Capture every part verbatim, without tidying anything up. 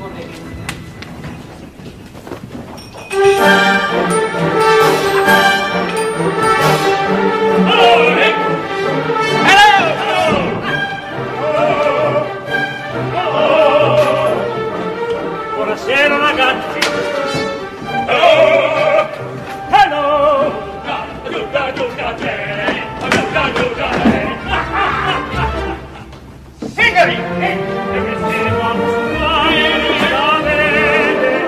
Buonasera ragazzi. Hello. Hello. Giuda, giuda, te. Giuda, giuda, te. Signori, e questi uomini da bene.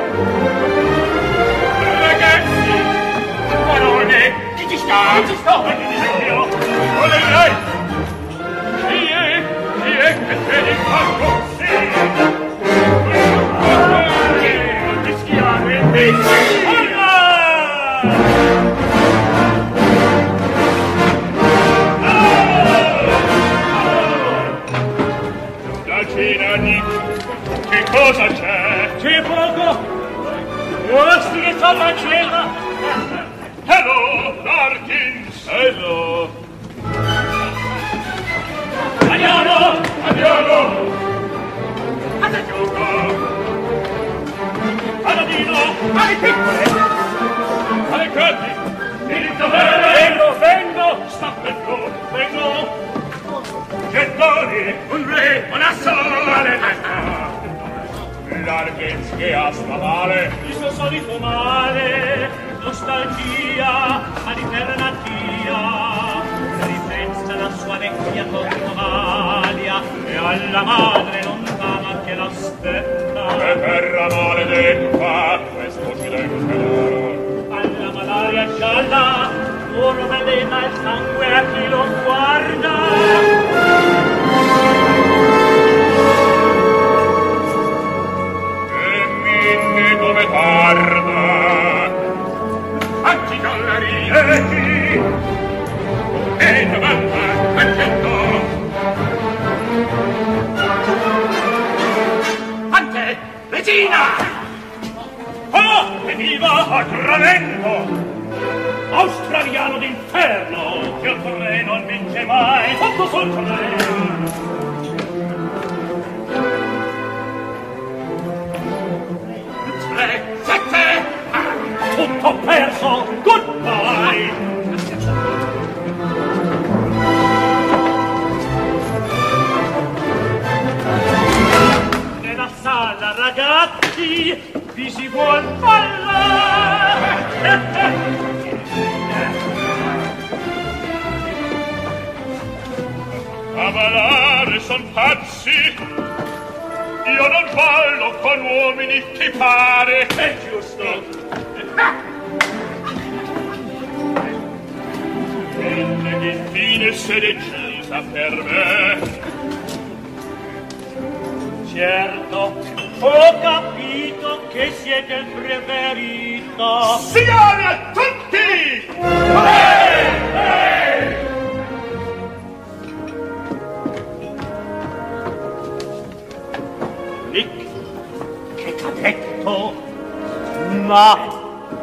Ragazzi, parole, chi ci sta? Chi ci sta? Io. Olè lei. Chi è? Chi è che te ne fa così? La cena di che cosa c'è? C'è poco. Osti che sto facendo. Hello, Larkins. Hello. Andiamo, andiamo. Alla gioco. Paladino, alle piccole, alle grandi, il dovere, vengo, vengo, sta per tu, vengo, gettoni, un re, una sola maledetta, Larkins che ha sta male, il suo solito male, nostalgia, all'eternatia, ripensa la sua vecchia convalia e alla madre lontana che l'aspetta. E terra maledetta, questo silenzio d'oro. Alla malaria gialla, ora velena il sangue a chi lo guarda. E minne come tarda, anzi gallerie, e novanta a cento. Ante, regina! Oh, che viva a tradimento! Australiano d'inferno, che al re non vince mai, sotto sul re! Tre, sette, tutto perso, goodbye! Nella sala, ragazzi, vi si vuol ballare! A ballare son pazzi, io non ballo con uomini che pare. È giusto. E infine se decisa per me. Certo, ho capito che siete il preferito. Signori a tutti! Ehi! Ehi! Nick, che t'ha detto? Ma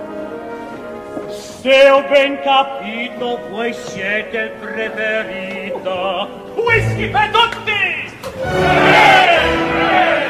se ho ben capito, voi siete il preferito. Whisky per tutti! Ehi! Ehi!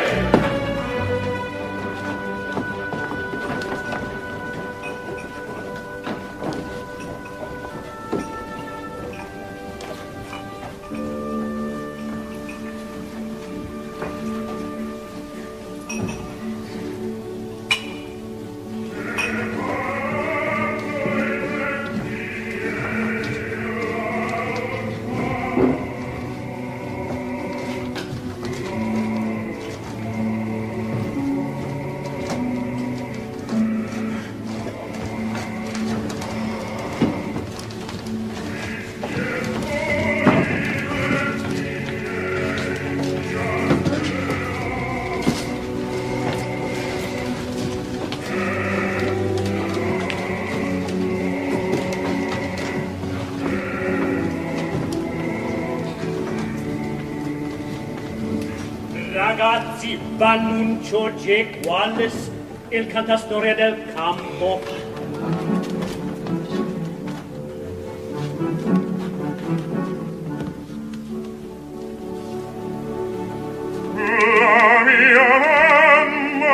Ragazzi, v'annuncio J. Wallace, il cantastoria del campo. La mia mamma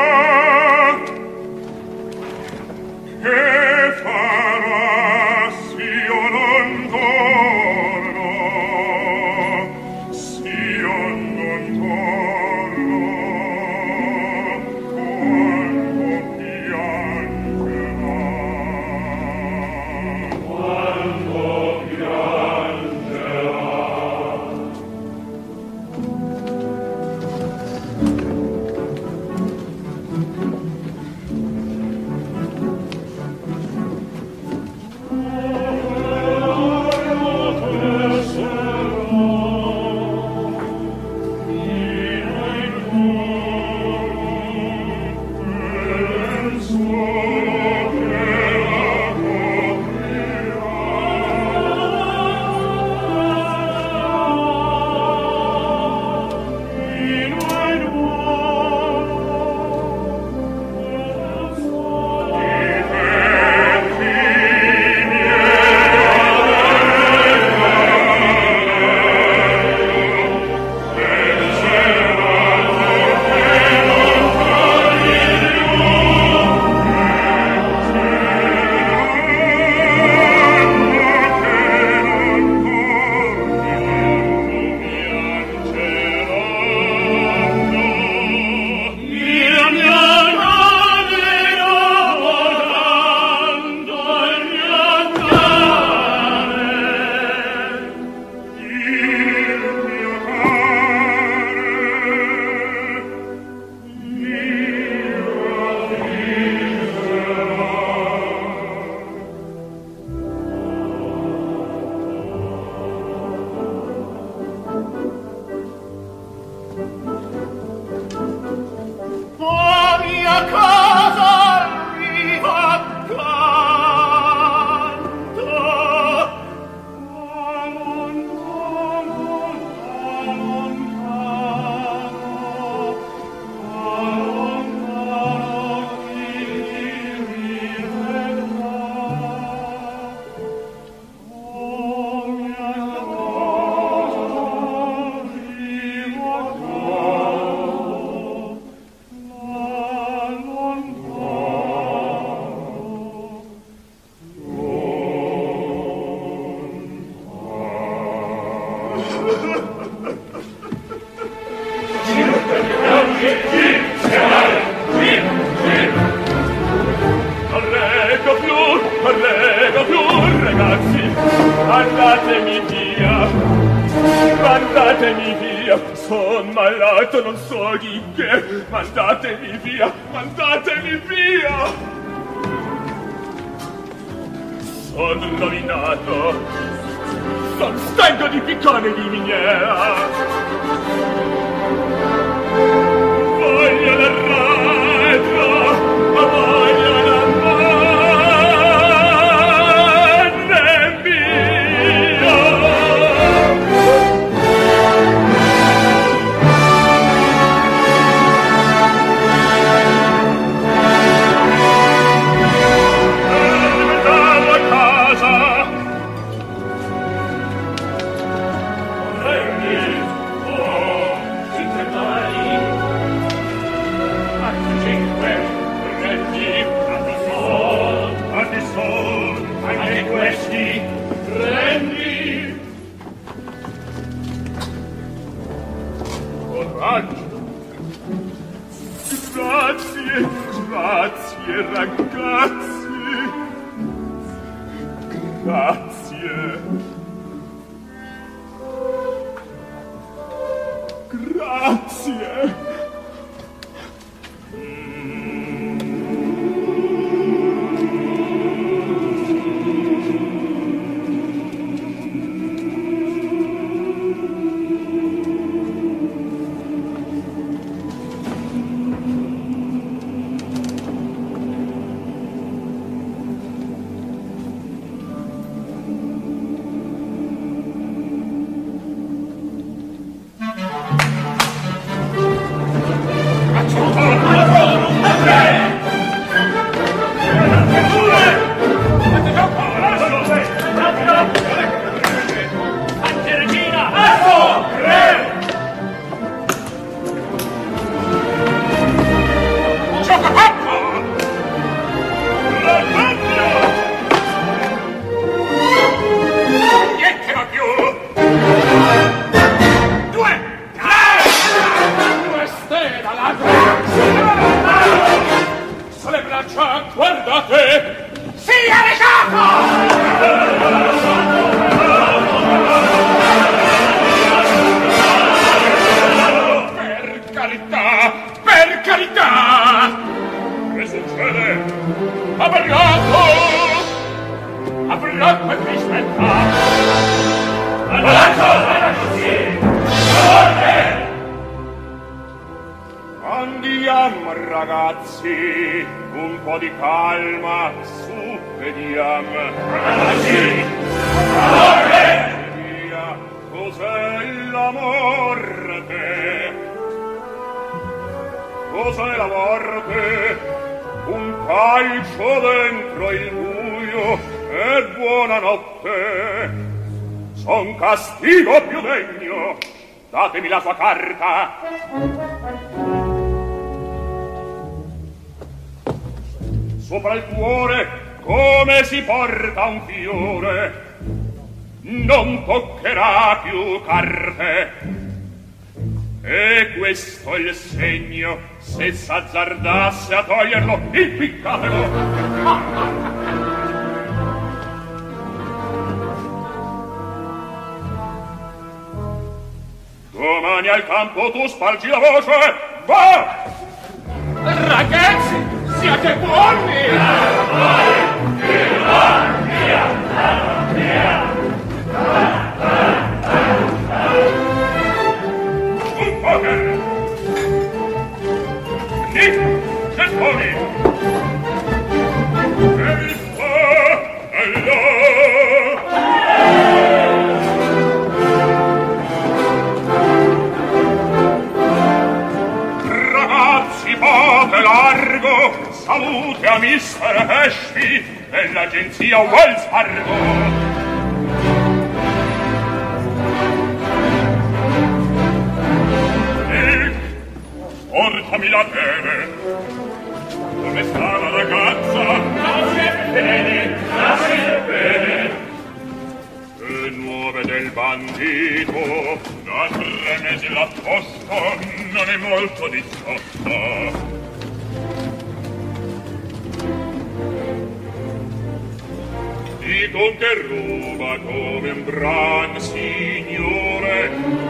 Sopra il cuore come si porta un fiore, non toccherà più carte. E questo è il segno, se s'azzardasse a toglierlo, impiccatelo. Domani al campo tu spargi la voce, va! Ragazzi, siate buoni! Un po' che... Lì! gettoni. E il fa e là. Ragazzi, poco e largo, salute a mister Pesci dell'agenzia Wells Fargo. Portami la bere. Come sta la ragazza? Grazie bene, grazie bene. Le nuove del bandito, da tre mesi l'apposto, non è molto discosta. Dico che ruba come un gran signore.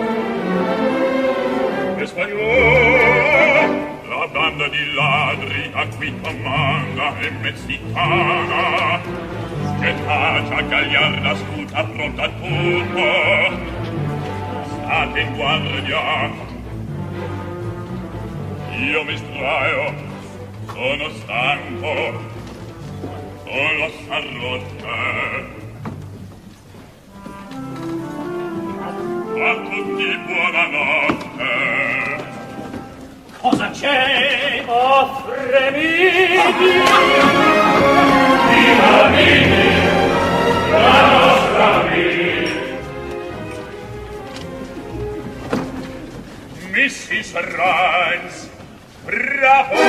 Spagnolo, la banda di ladri a cui comanda è messicana, che taccia gagliarda astuta pronta a tutto. State in guardia, io mi straio, sono stanco, con l'ossa rotte. A tutti buonanotte. Cosa c'è? Oh, fremiti! Viva vini, la nostra vita! missus Saint-Saens, bravo!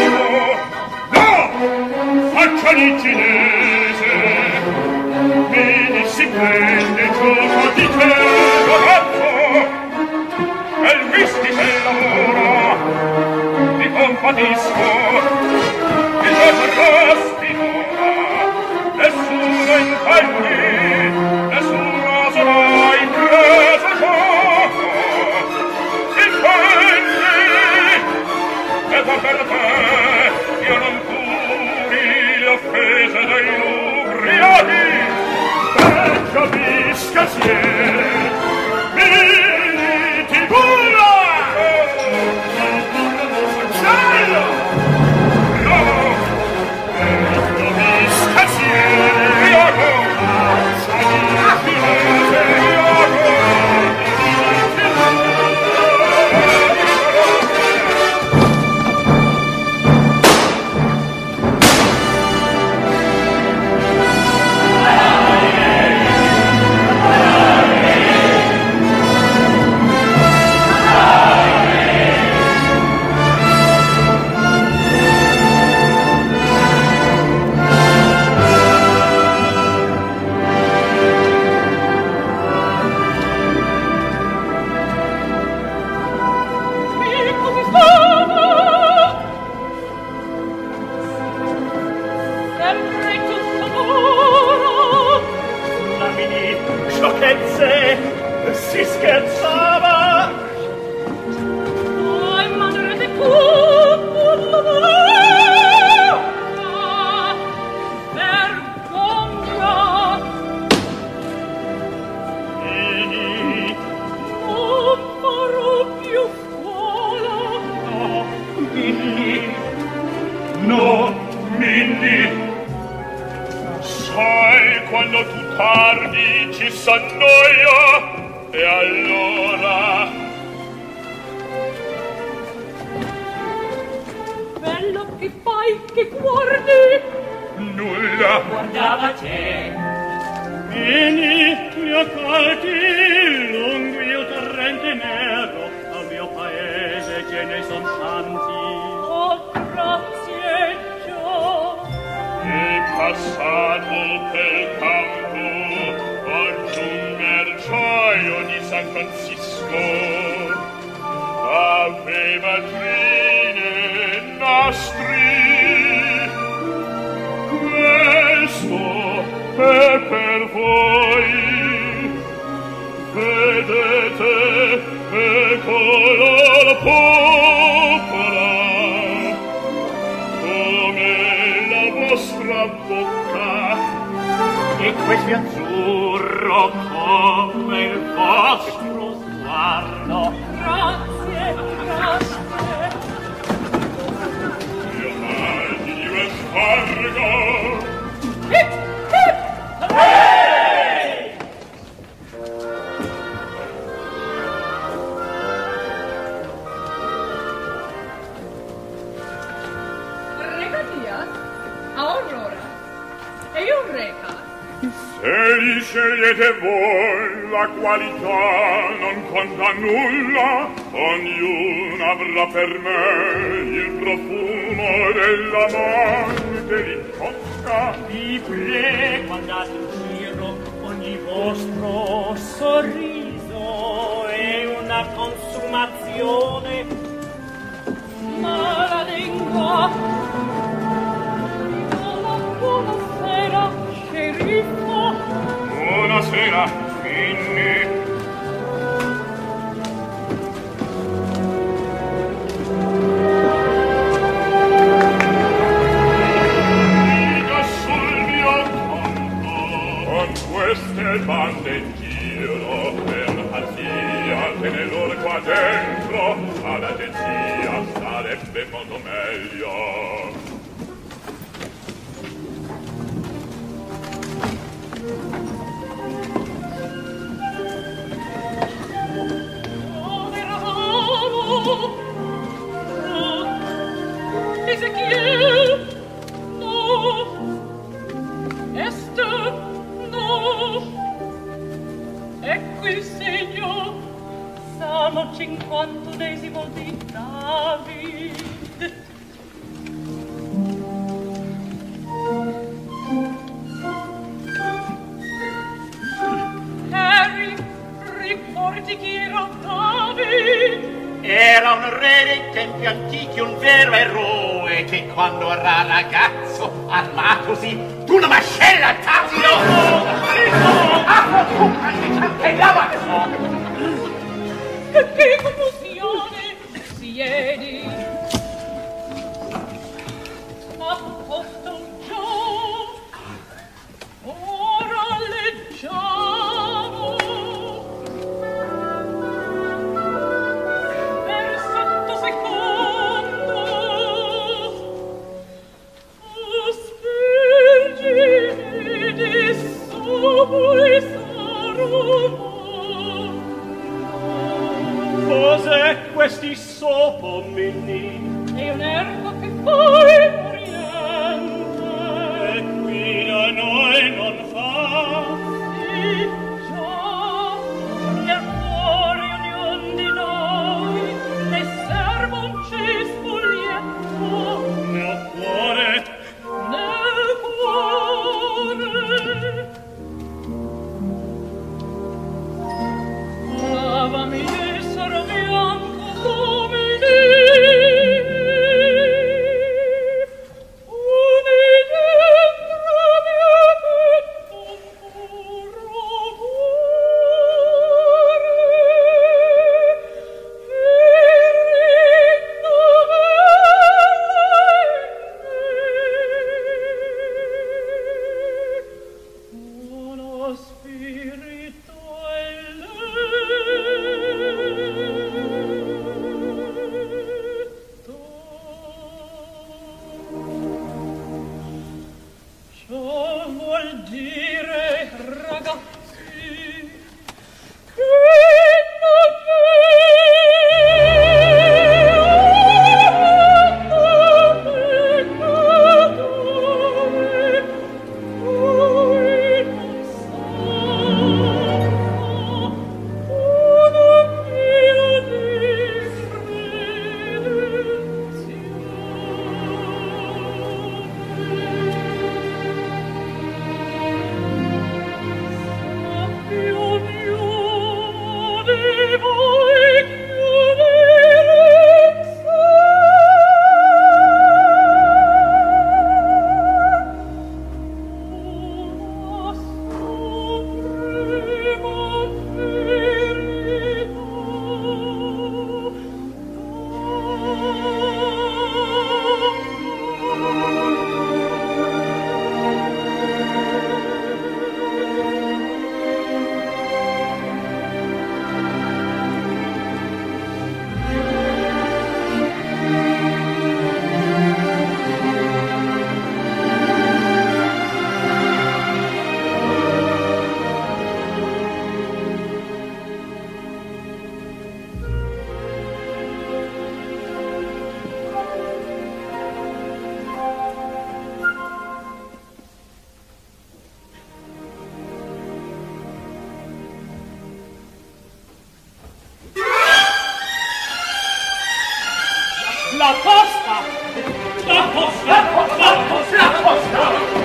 No! Faccia di cinese! Vini si prende gioco di te, ragazzo! E il whisky se lavora, ti compatisco, il gioco spinora, nessuno intendi, nessuno sarà impreso gioco, intendi, e va per te, io non curi le offese degli ubriachi, e capisca siete, si scherzava. Oh, madre de culo, vergogna. Vini, Non farò più scuola. no, Minni, no, Minni. Sai quando tu tardi ci s'annoia e allora Bello che fai, che guardi. nulla Guardava te. Vieni, mio calti, lungo il torrente nero, al mio paese che ne son tanti. Oh, grazie, Gio. e passato pel campo oggi un merciaio di San Francisco aveva trine e nastri. Questo è per voi, vedete, eccolo la popola, come la vostra bocca, E questo è azzurro come il vostro sguardo. Grazie, grazie. e Se li scegliete voi, la qualità non conta nulla, ognuna avrà per me il profumo dell'amante li tocca. Vi prego, andate in giro, ogni vostro sorriso è una consumazione, ma la lingua. Buonasera, sceriffo. Buonasera, Finni. Dica sul mio conto, con queste bande in giro, per pazzia, tenelor qua dentro, all'agenzia sarebbe molto meglio. Ezechiel, no. Esther, no. Ecco il segno. Salmo cinquantesimo di David. Harry, ricordi chi era David? Era un re dei tempi antichi, un vero eroe che quando era ragazzo, armatosi d'una mascella tatilo, ah, tu anche la Che confusione! Siedi a posto giù. Ora leggiamo versetto secondo. Aspergini di subis aromo. Cosa posta, la posta, la posta.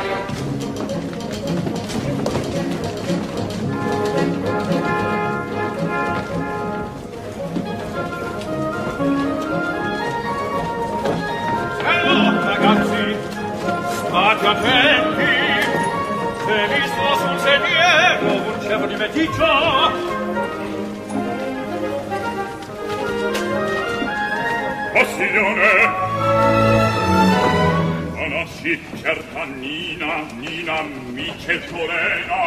Ragazzi, state attenti, se visto sul sediero un cervo di meticcio. Postilione! Conosci certa Nina, Nina Micheltorena?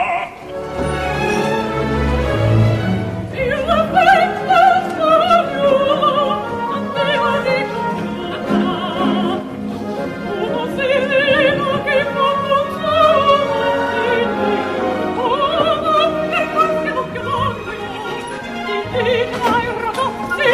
Io la penso solo, non devo dire uno sereno che non console oh, che possiamo chiamare di ai ragazzi.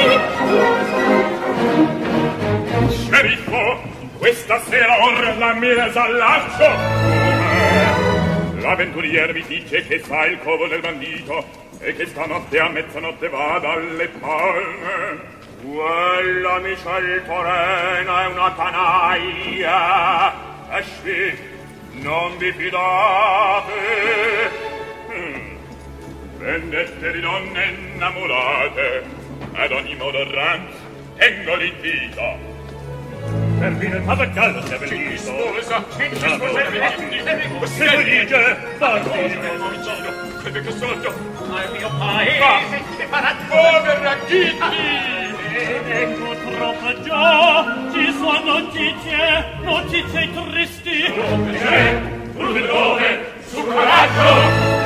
Sceriffo, questa sera ora la mesa all'accio. L'avventurier mi dice che sa il covo del bandito e che stanotte a mezzanotte vada alle palme. Quella Micheltorena è una canaglia. Esci, non vi fidate. Hmm. Vendette di donne innamorate. Ad ogni modo, Ranz, tengo l'invito. Perfino il papagallo si è avvelito. Scusa, Se dice, parti. Crede che sotto Al mio paese che farà povera Kitty. Ecco troppo già, ci sono notizie, notizie tristi. Perché? Pur dove? Su coraggio!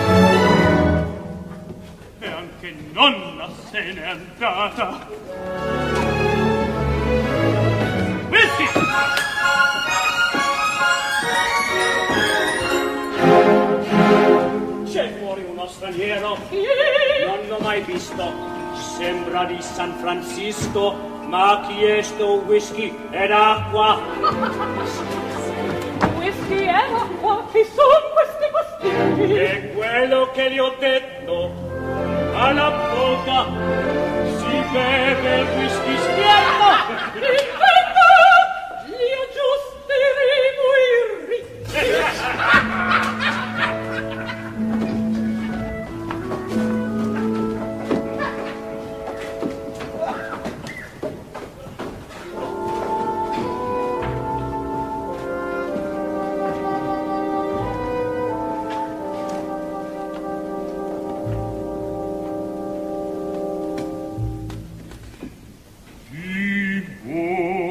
E anche nonna se n'è andata. Questi! C'è fuori uno straniero. Non l'ho mai visto. Sembra di San Francisco, ma ha chiesto whisky ed acqua. Whisky e acqua, chi sono questi pastigli? È quello che gli ho detto. Alla bocca si beve il whisky schietto. Intendo gli aggiusteremo il Di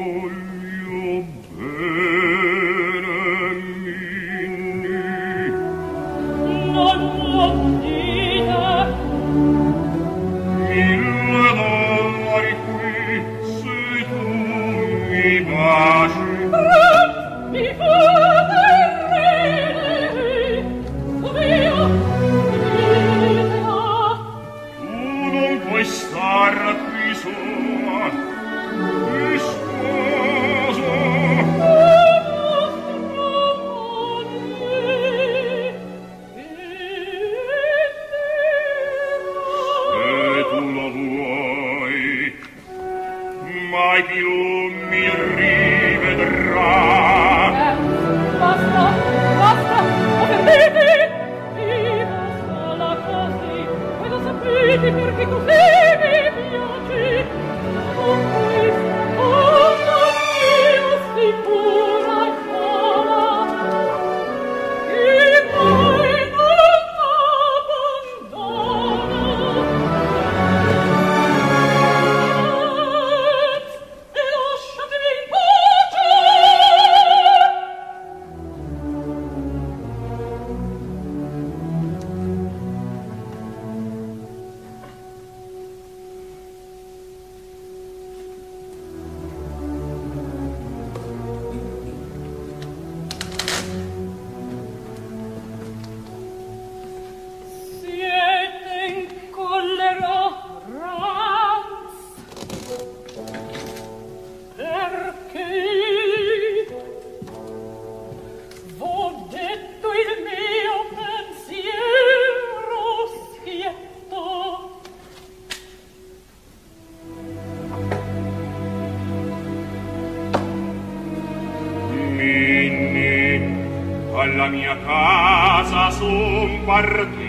dalla mia casa son partito,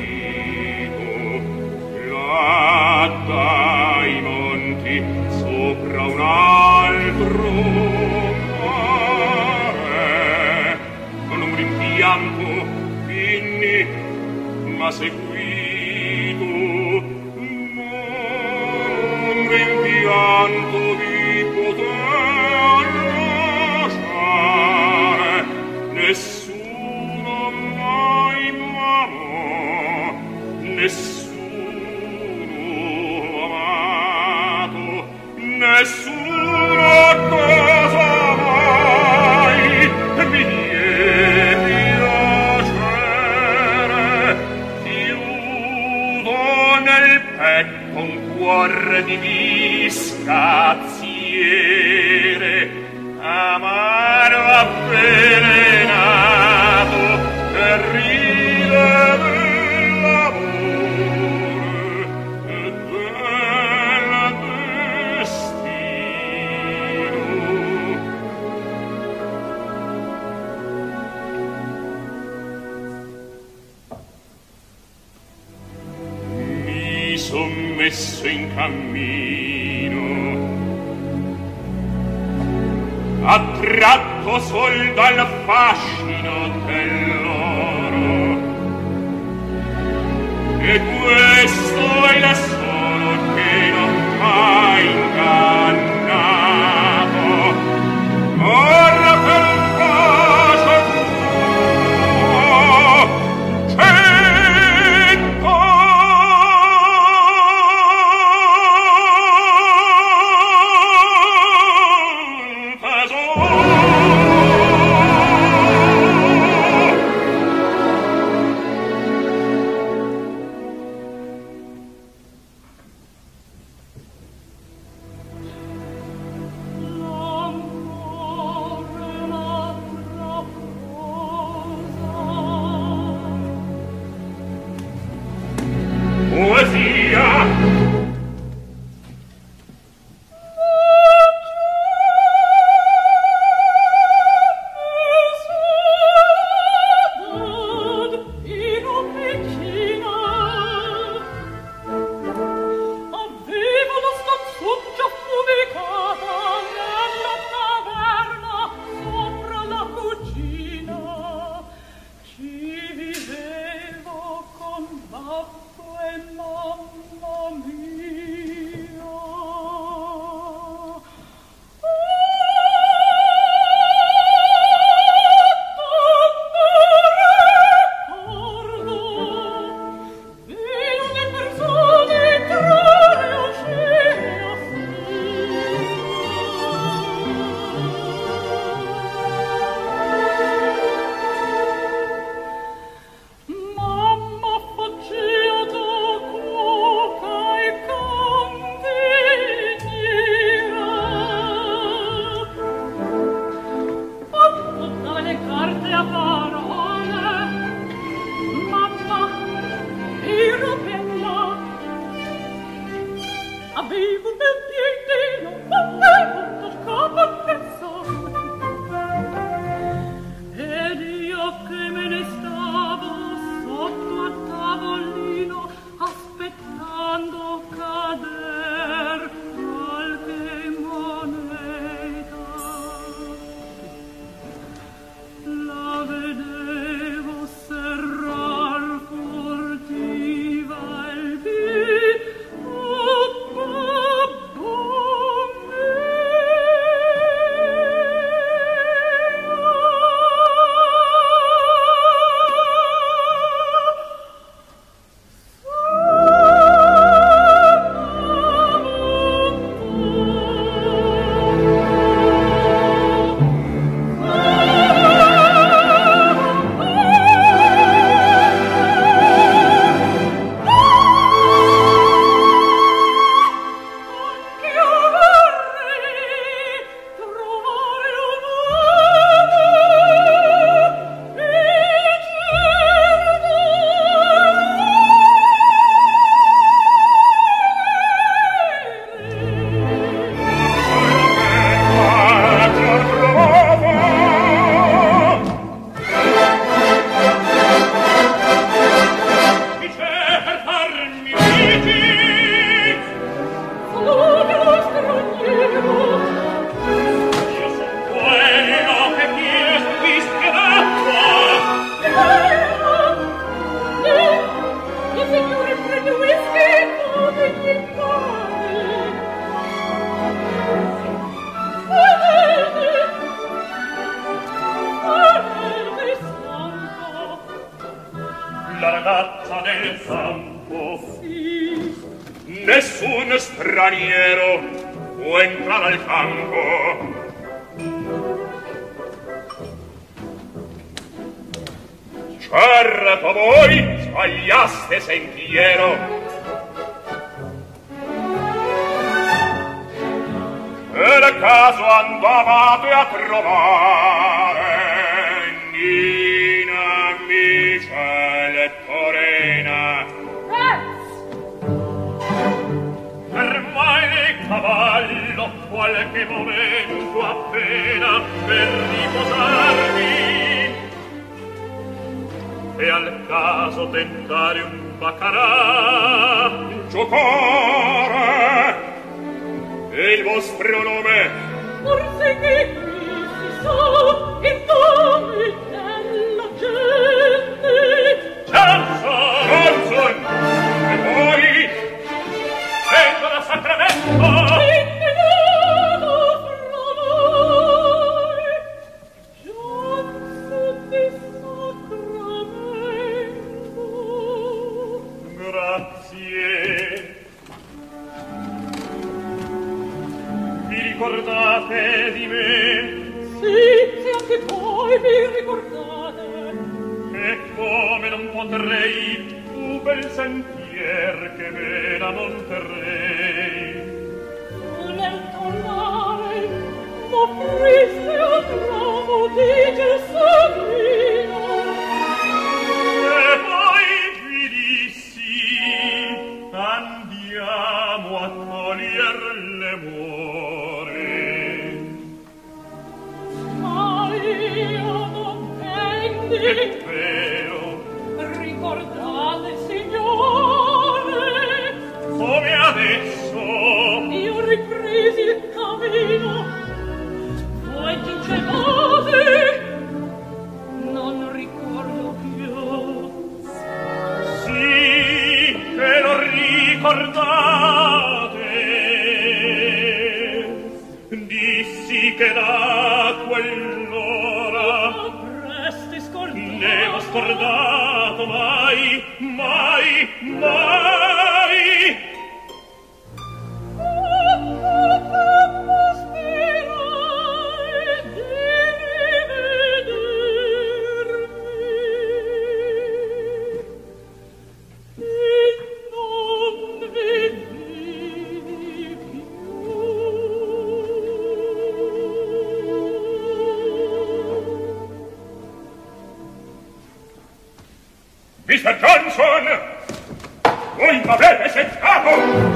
là dai monti, sopra un altro mare, con un rimpianto finni, ma seguito, ma un rimpianto di poter lasciare, nessuno mai m'amò, nessuno amato, nessuno a casa mai mi diedi piacere. Chiudo nel petto un cuore di discazziere, amaro avvelenato, e ride dell'amore e del destino. Mi son messo in cammino, attratto sol dal fascino dell'oro, e questo è il solo che non m'ha ingannato. Ora per un bacio tuo cento la ragazza del campo. Sì. Nessun straniero può entrare al campo. Certo voi sbagliaste sentiero. Per caso andavate a trovare Nina, Michele e Torena. Fermai il cavallo qualche momento appena per riposarmi e al caso tentare un baccarà. Giocare! E il vostro nome? Forse che qui si sa il nome della gente. Johnson! Johnson! E poi? Vengo da Sacramento! Innegato fra noi, Johnson di Sacramento. Grazie. Vi ricordate di me? Sì, se anche voi vi ricordate. E come non potrei, tu bel sentier che me la monterrei. Nel tornare m'offriste un ramo di gelsomino. E poi vi dissi, andiamo a toglier le more. Ma io non vendi. È vero, Ricordate, signore, come adesso. io ripresi il cammino. Voi dicevate, non ricordo più. Sì, che lo ricordate. Dissi che da quell'ora Resti scordato. ne ho scordato mai, mai, mai. Quanto sperai di rivedermi e non vedi più. mister Johnson! Voi m'avete seccato!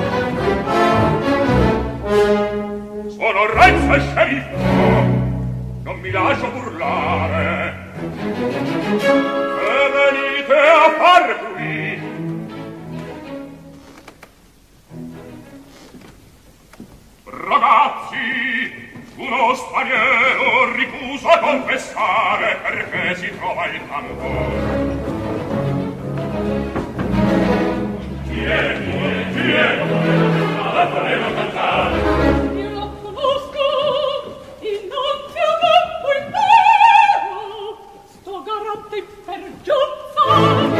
Sono Renzo e sceriffo! Non mi lascio burlare! Che venite a far qui? Ragazzi! Uno straniero ricuso a confessare perché si trova il campo. Chi è? Chi è? Chi è? La volevo cantare. Io lo conosco, innanzi a me intero, sto garante per giunta.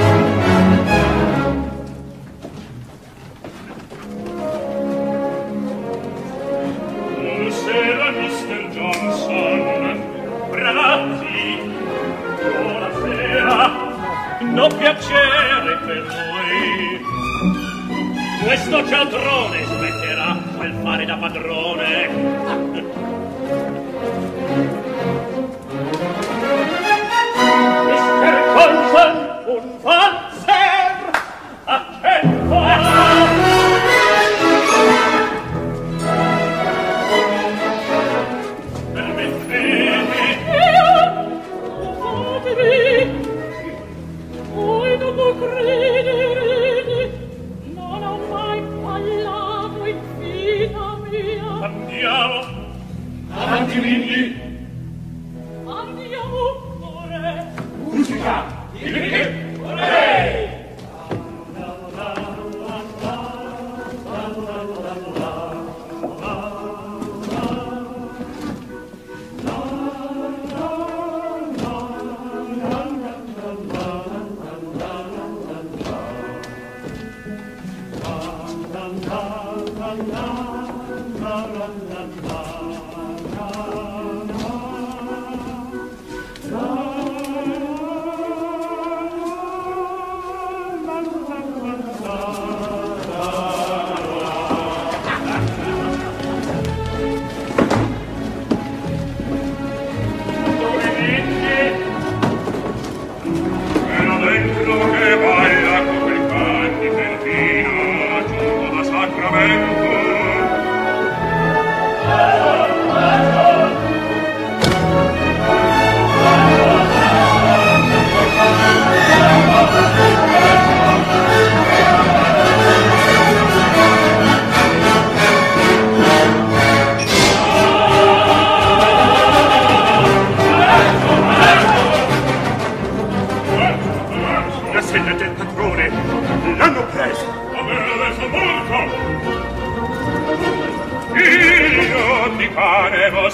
Buonasera, mister Johnson. Ragazzi, buonasera. No piacere per noi. Questo cialtrone smetterà quel fare da padrone. mister Johnson, un valzer accento. Permettete. Fatevi, voi non lo crederete, non ho mai parlato in vita mia. Andiamo. Avanti, Lindi! Andiamo pure. Musica! Lindi! Vorrei.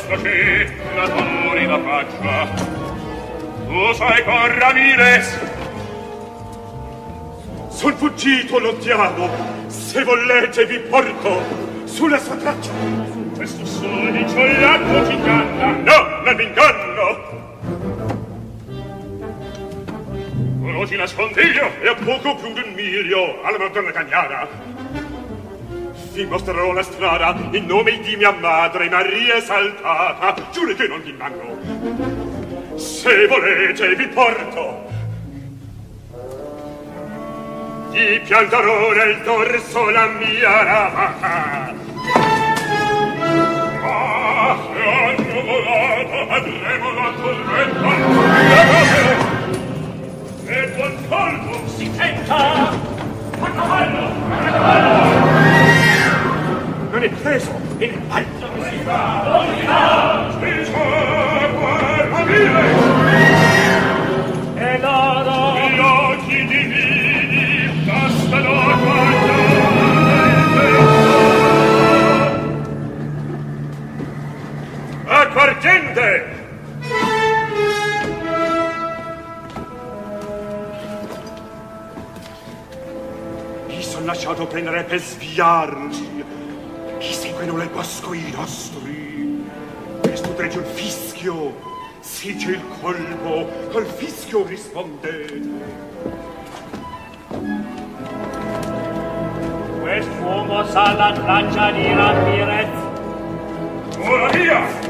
questo c'è la torrida faccia. Tu sai con Ramirez. Son fuggito, lo diamo. Se volete vi porto sulla sua traccia. Su questo sole ciolato ci inganna. No, non mi inganno. Conosci nascondiglio? E a poco più d'un miglio alla Madonna Cagnara. Vi mostrerò la strada in nome di mia madre Maria esaltata. Giuro che non vi inganno. Se volete vi porto. Gli pianterò nel dorso la mia rama. Ah, se hanno volato andremo la tormenta. E buon colpo Si tenta! a cavallo, a cavallo. Non è preso, è nel palio. Si fa, si fa, si fa, guarda mille. E loro Gli occhi divini bastano a guardare. Accorgente! Mi son lasciato prendere per sviarci. Chi seguono nel bosco i nostri. Questo tregge il fischio. Sì c'è il colpo, col fischio rispondete. quest'uomo sa la traccia di Ramirez. Ora via!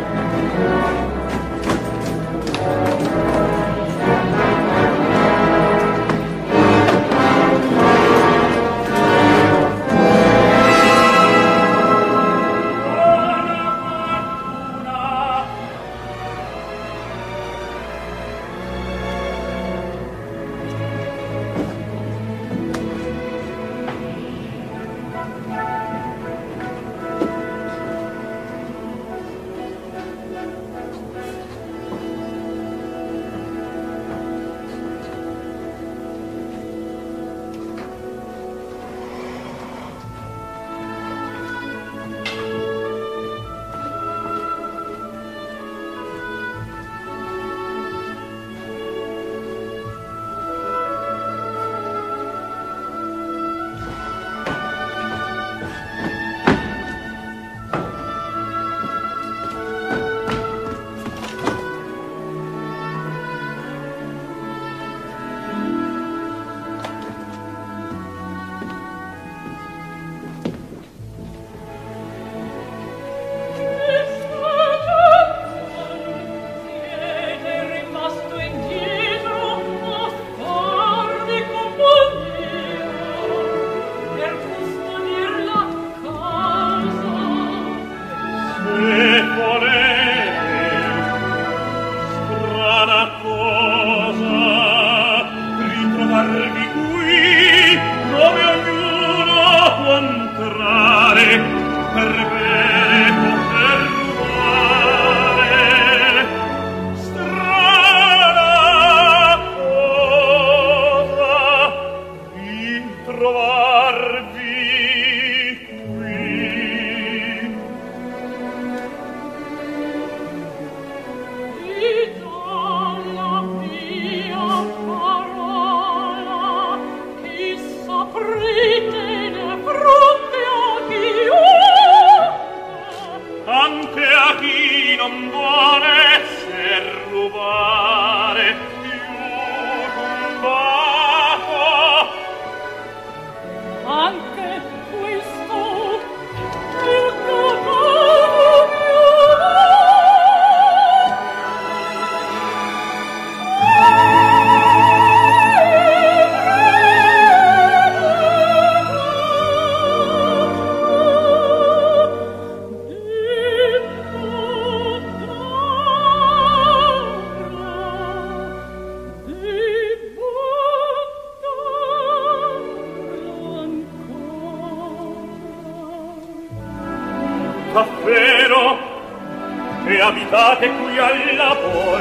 abitate qui alla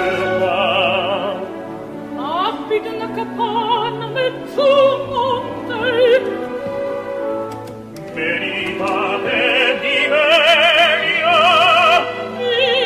porta. Abita una capanna mezzo monte. Meritate di meglio. Sì.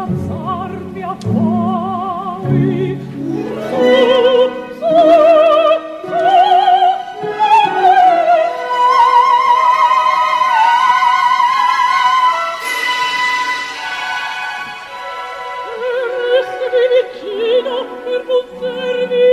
ammazzarmi a poi. Su, su, su. Restami vicino per potermi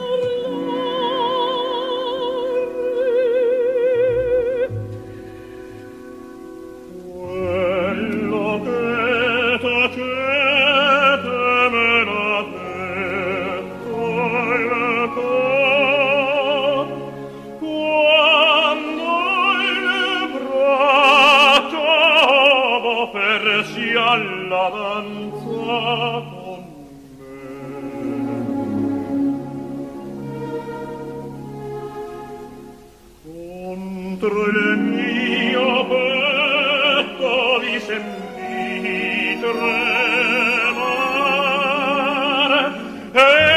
alla danza con me. Contro il mio petto vi sentì tremare e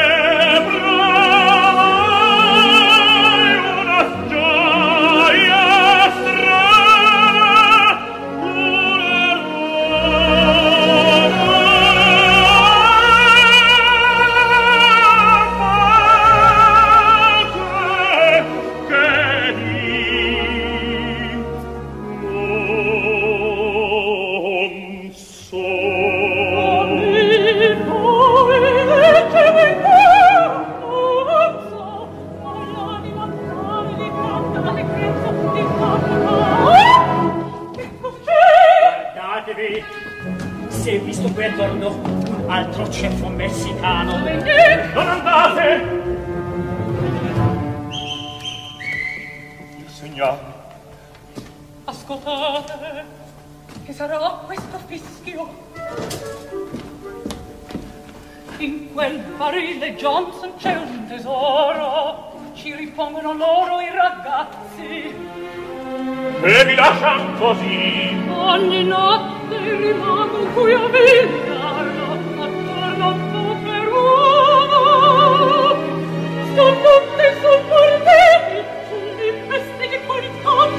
provai una gioia si è visto qui attorno altro ceffo messicano. Non andate! Il segnale. Ascoltate, che sarà questo fischio? In quel barile Johnson c'è un tesoro, ci ripongono loro i ragazzi. E vi lascian così. Ogni notte rimango qui a vegliarlo, attorno a tuo per uomo. Sto tutti sul portini, sulle feste che poi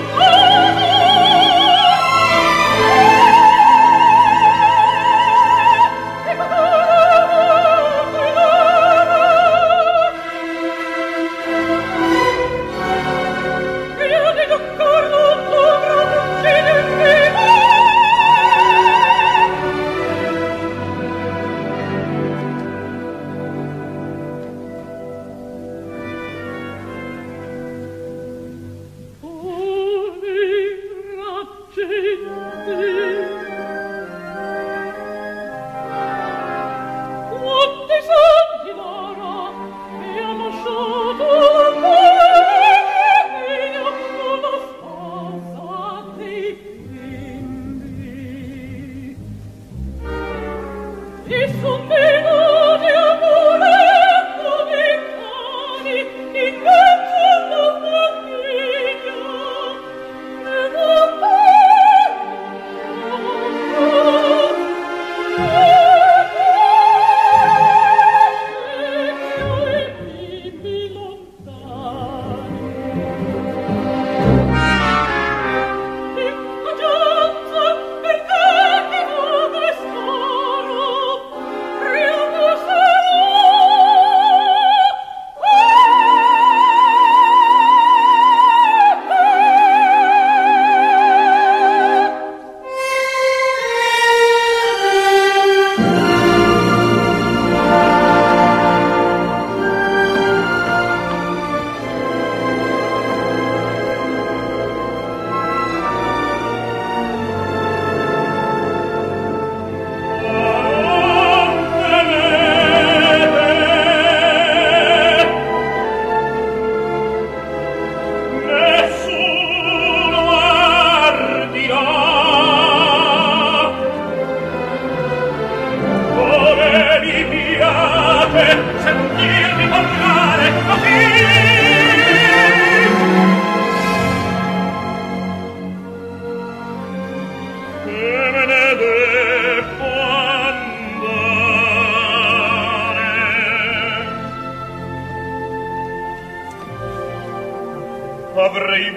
avrei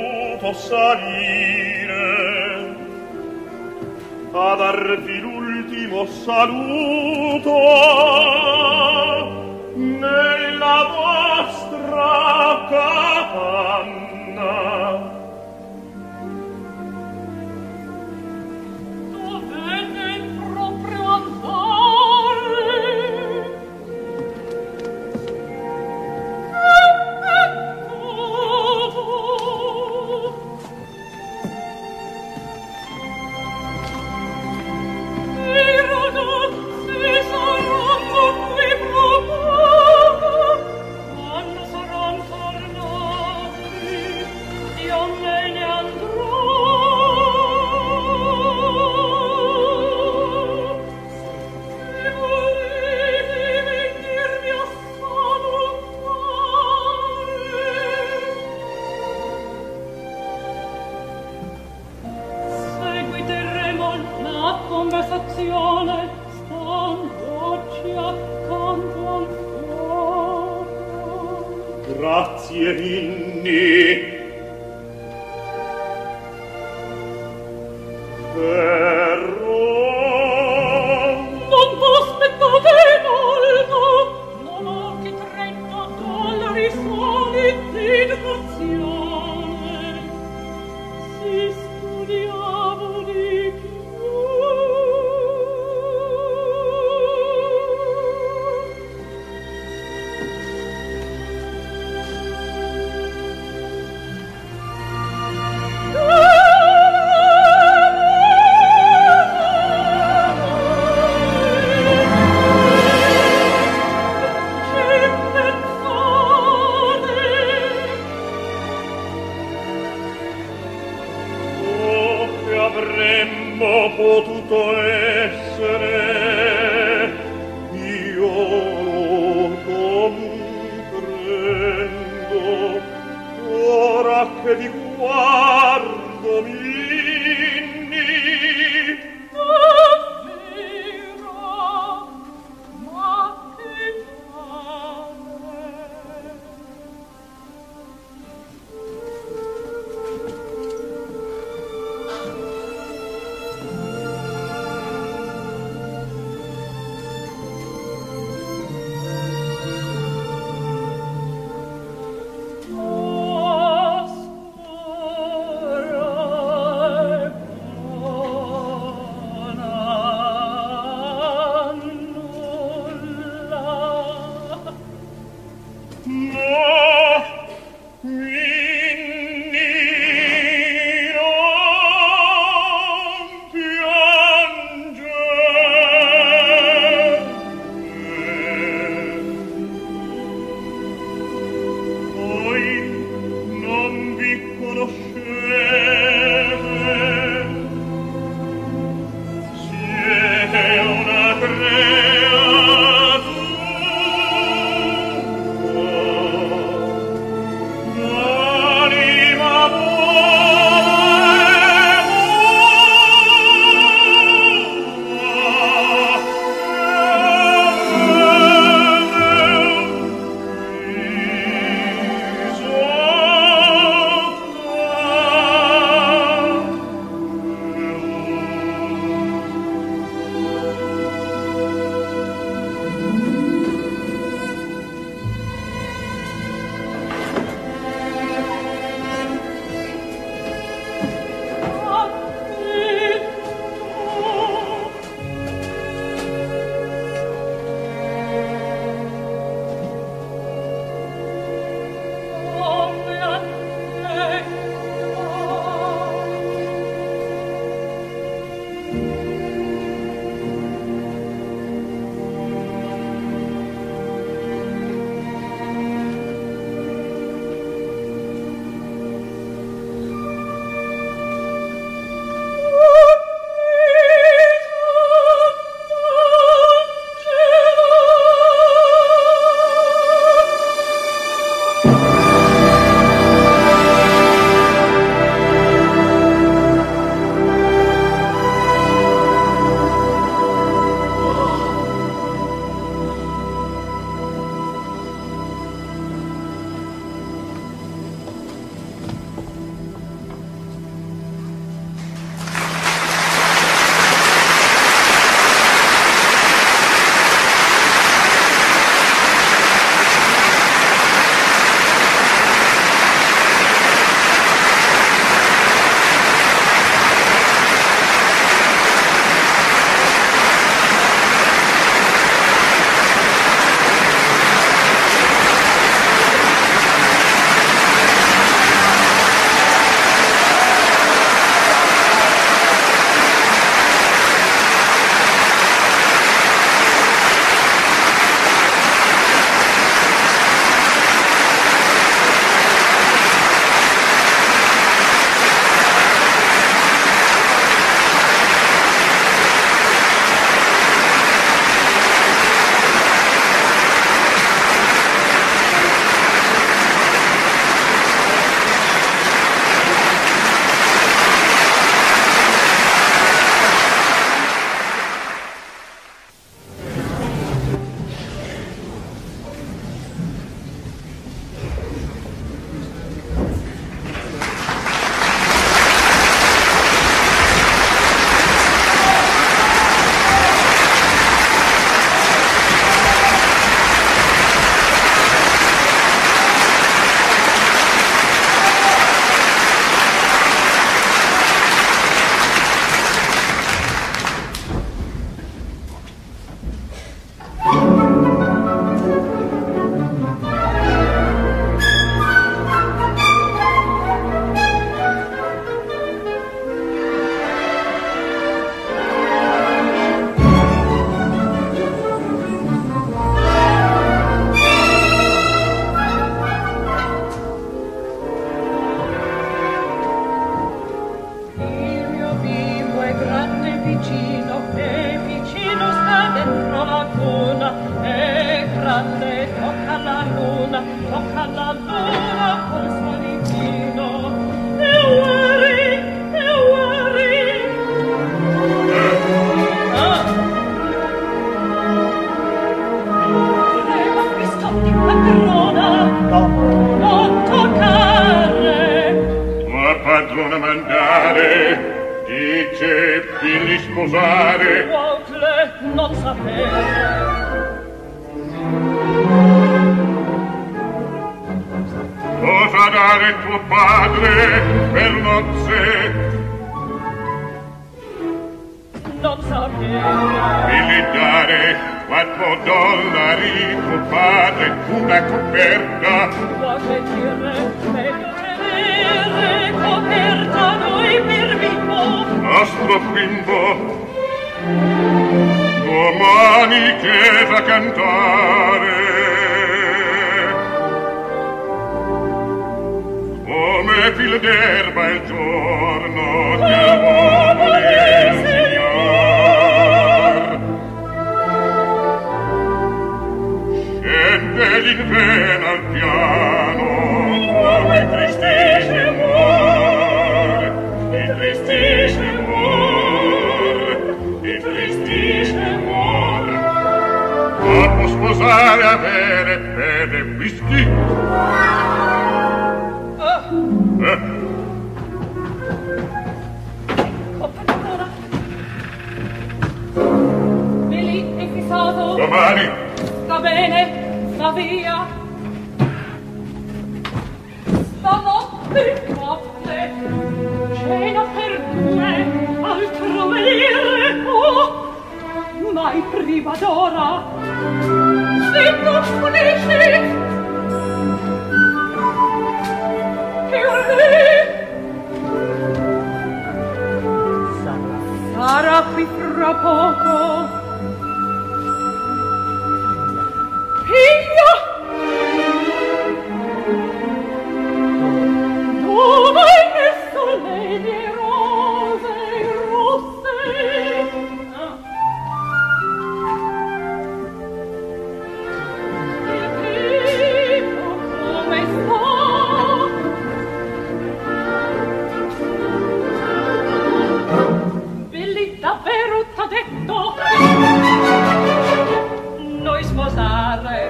voluto salire a darvi l'ultimo l'ultimo saluto nella vostra capanna. Dovete proprio andare. I ragazzi saranno qui proprio quando saranno tornati, io me ne andrò. Se volete venirmi a salutare, seguiteremo la conversazione standoci accanto al fuoco. Grazie inni. Però Non t'aspettate molto, non ho che trenta dollari soli di dotazione. Si studiavo di più. avremmo potuto essere, io lo comprendo, ora che vi guardo Minni. Davvero, ma che male. Oh dona mandare, dice pilli sposare. Oncle, non sapere. Cosa dare tuo padre per nozze? Non sapere. Pilli dare quattro dollari tuo padre, una coperta. Vuole dire, meglio tenere coperta noi per bimbo. Nostro bimbo, domani chiesa a cantare. Come fil d'erba il giorno che l'uomo il Signor. Scende l'invena al piano, come tristisce muor, il tristisce muor, il tristisce muor. Dopo sposare avere beve whisky. Eh? Compagniera. Billy è fissato. Domani. Va bene, va via. Stanotte notte, cena per due, altro venire, oh, mai prima d'ora. Se tu finisci, sarà qui fra poco. Figlio, dove hai messo le mie rose rosse? Ah. Il figlio come sta? Billy davvero t'ha detto noi sposare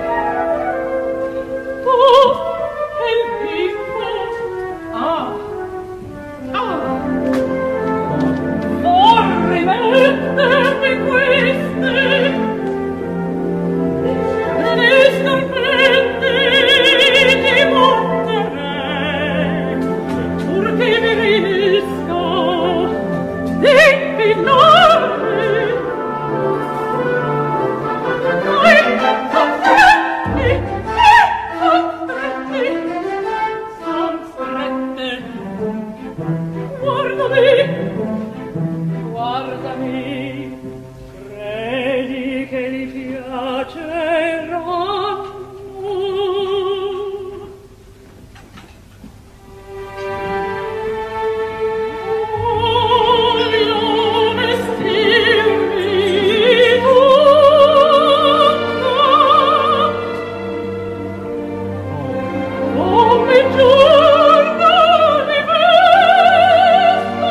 tu e il bimbo. Ah, ah, non rimettermi queste le scarpette ti monterei pur che mi rinisca di finale. Guardami, credi che li piaceranno. Voglio vestirmi tutta come giorno di festa.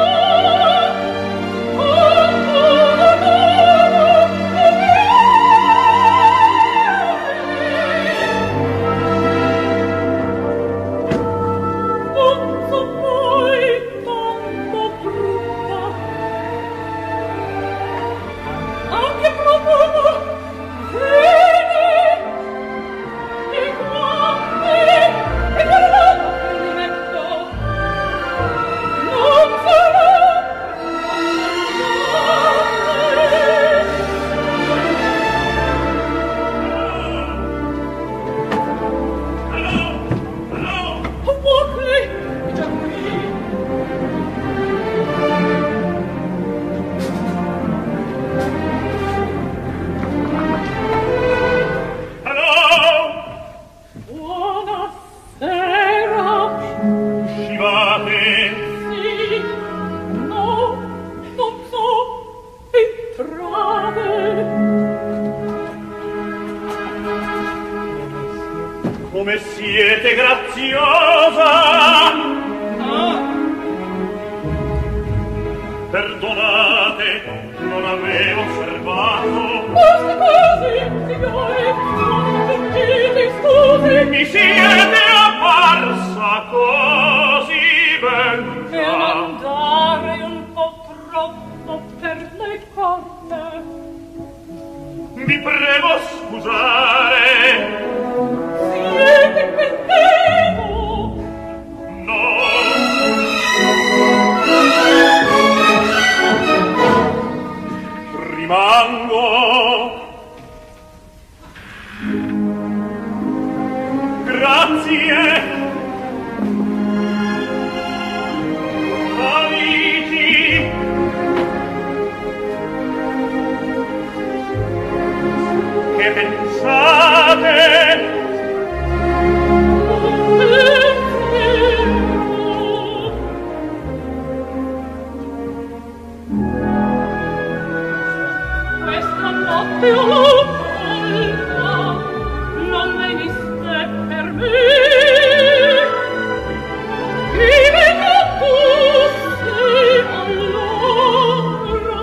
Come siete graziosa! Ah. Perdonate, non avevo osservato. Queste cose, signore, sono gentili scuse. Mi siete apparsa così bella. E non prego scusare. Siete pendevo? No. Rimango. Grazie. Amici. Che pensate? Questa notte ho colpa, non veniste per me. Vive tu sei allora.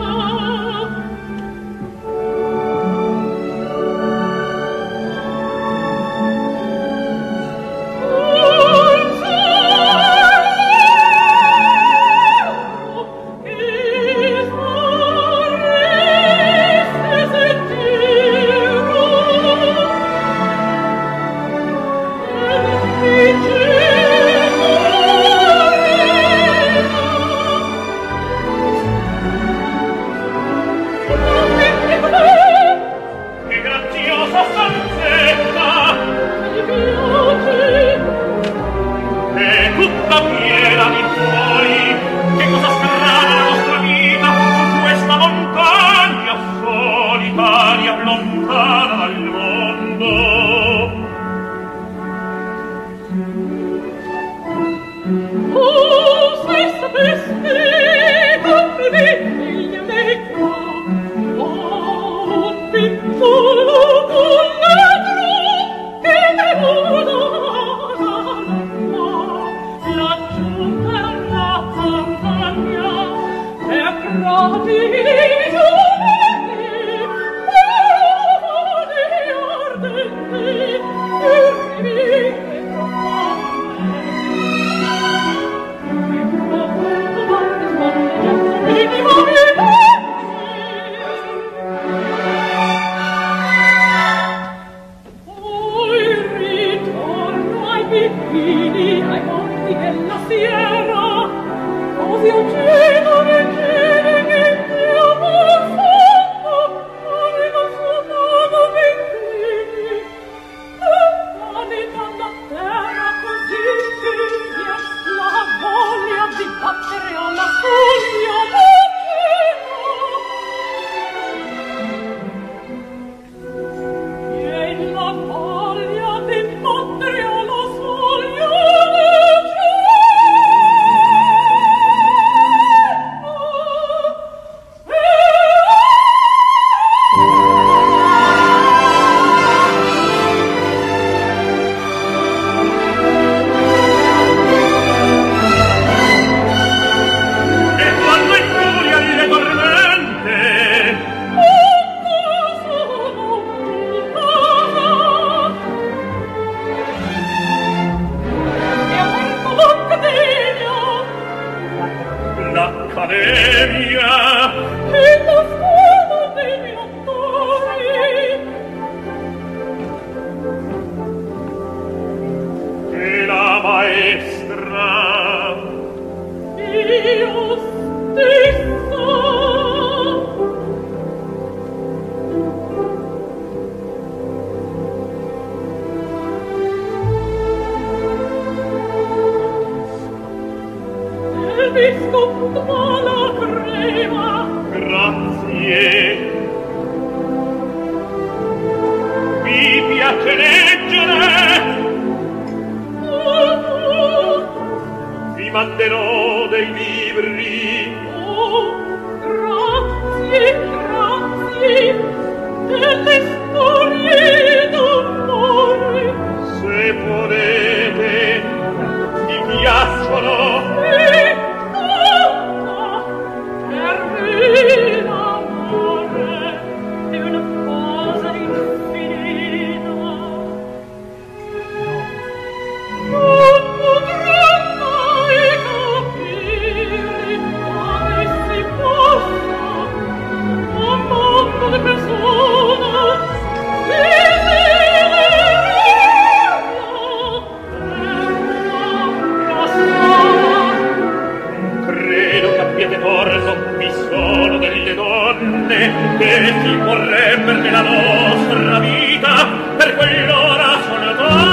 Che graziosa stanzetta! Mi piace. È tutta piena di tuoi. Che cosa strana la nostra vita su questa montagna solitaria, lontana dal mondo. Oh, se sapeste come veglia mecca, oh, piccolo collegro, che te vola laggiù per la campagna, per prati di giovani, per ardenti, per rivive profonde. Poi ritorno ai piccini, ai monti della sierra, così uccidono e chiede che Dio per fondo aveva suonato piccini. Lontani dalla terra così figlia, la voglia di battere alla soglia del cielo. E la voglia di battere alla soglia del E quando infuria le tormente, l'accademia e la scuola degli attori, e la maestra io stessa. E mi scompò la crema, grazie. Mi piace leggere, oh, vi manderò dei libri. oh, grazie, grazie, delle storie d'amore. Se volete, mi piacciono. E tutta per me l'amore è una cosa infinita. Non potrò mai capire come si possa un mondo di persone la nostra vita per quell'ora soltanto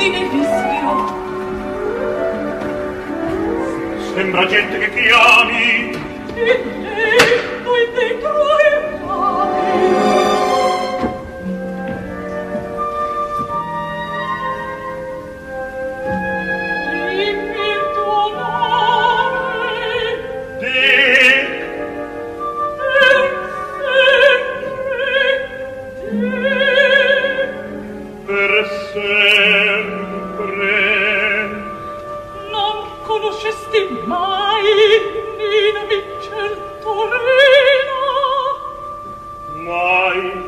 di nevischio. Sembra gente che chiami. E lei, noi dentro e fuori. Mai Nina Vincentorina, mai.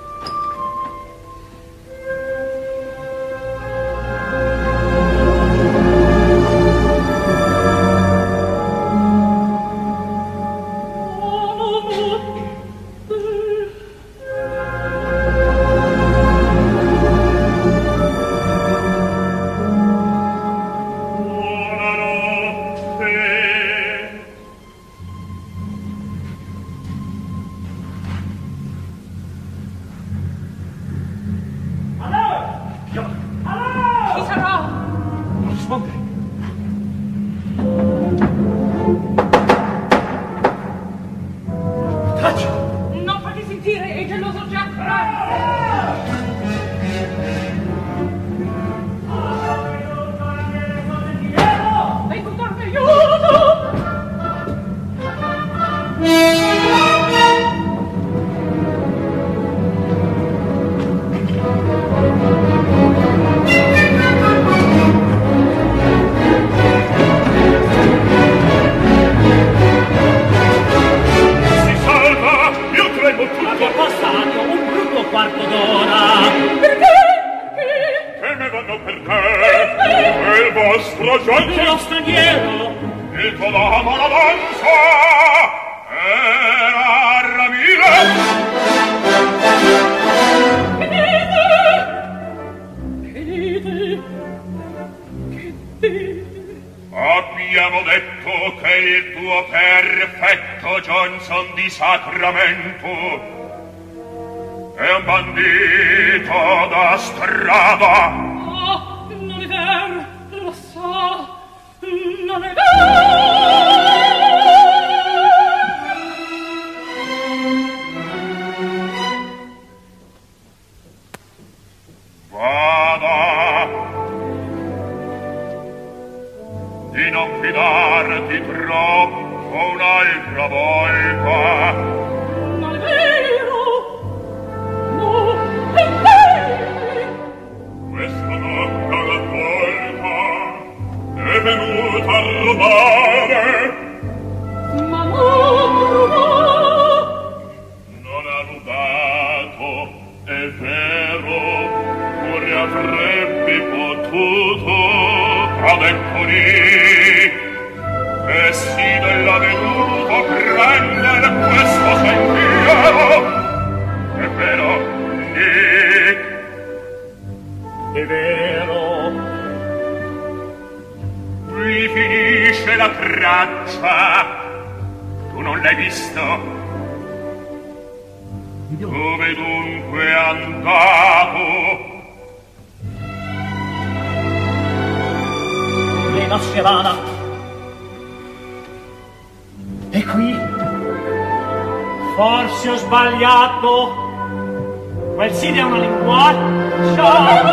Quel sì è una linguaccia.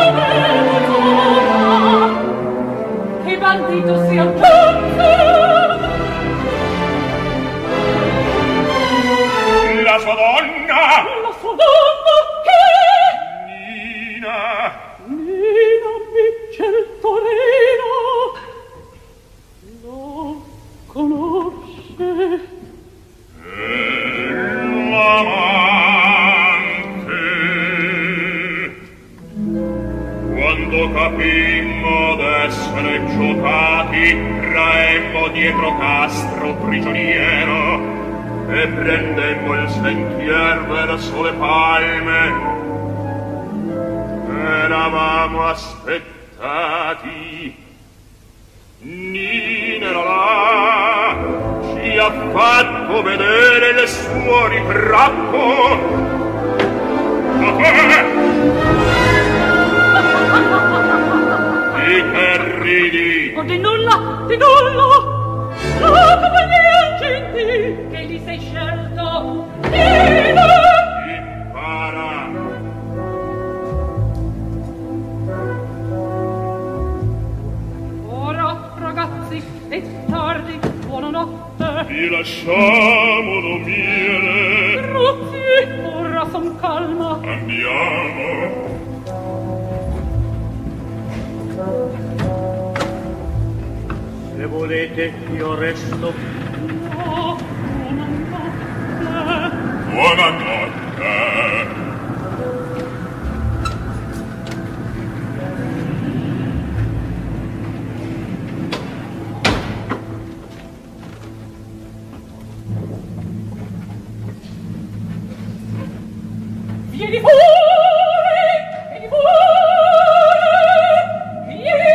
Che bandito sia tutto. La sua donna. La sua donna che? Nina. Nina Vincentorina. Lo conosce. Quando capimmo d'essere giocati, traemmo dietro castro prigioniero e prendemmo il sentier verso le palme. Eravamo aspettati. Nina era là, ci ha fatto vedere il suo ritratto. Ma te! sei scelto. Vieni! Impara! Ora, ragazzi, è tardi, buonanotte. Vi lasciamo dormire. Grazie, ora son calma. Andiamo. Se volete, io resto. No, buonanotte. Buonanotte. Vieni fuori! Vieni fuori! Vieni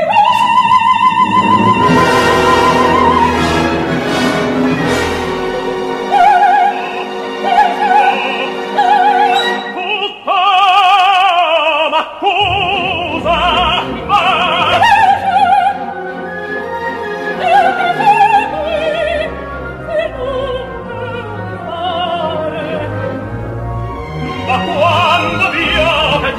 Ma cosa? Ma quando Dio è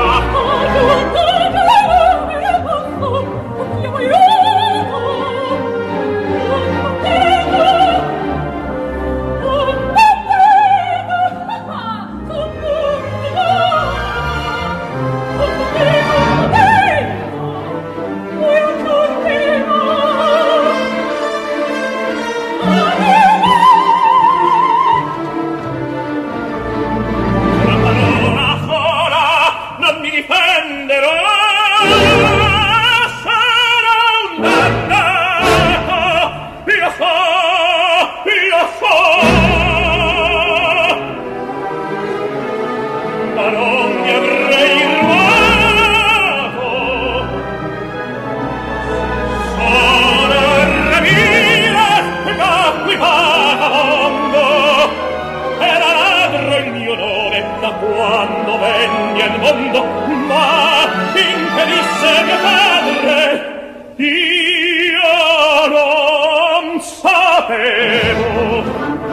quando venni al mondo, ma impedisse mio padre, io non sapevo.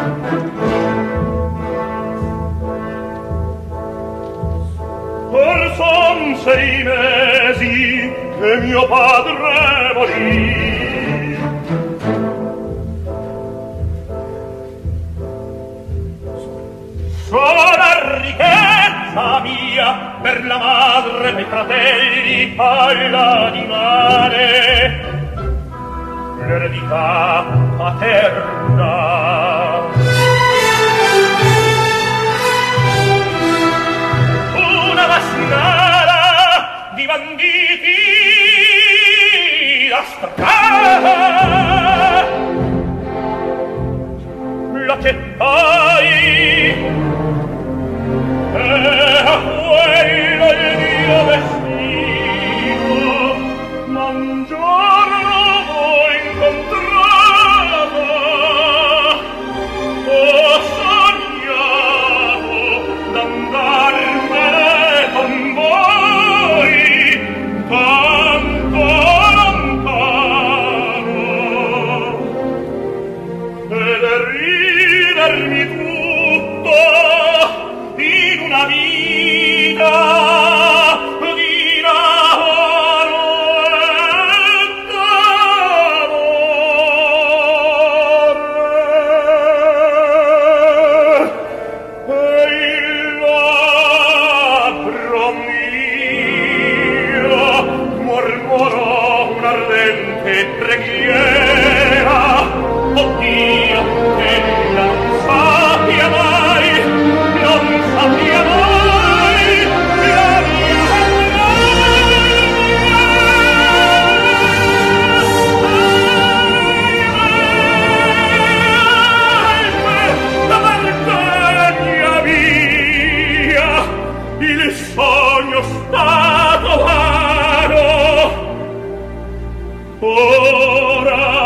Or son sei mesi che mio padre morì. Sola ricchezza mia per la madre, per i fratelli, alla di mare, l'eredità paterna. Una masnada di banditi da strada, la che poi era quello il mio destino. Ma un giorno l'ho incontrato, ho sognato d'andarmene con voi tanto lontano ed ridermi tutto in una vita di lavoro e d'amore, e il labbro mio mormorò un'ardente preghiera. Oh Dio, che non sappia mai, non sappia mai la mia la vergogna mia, il sogno stato vano. Ora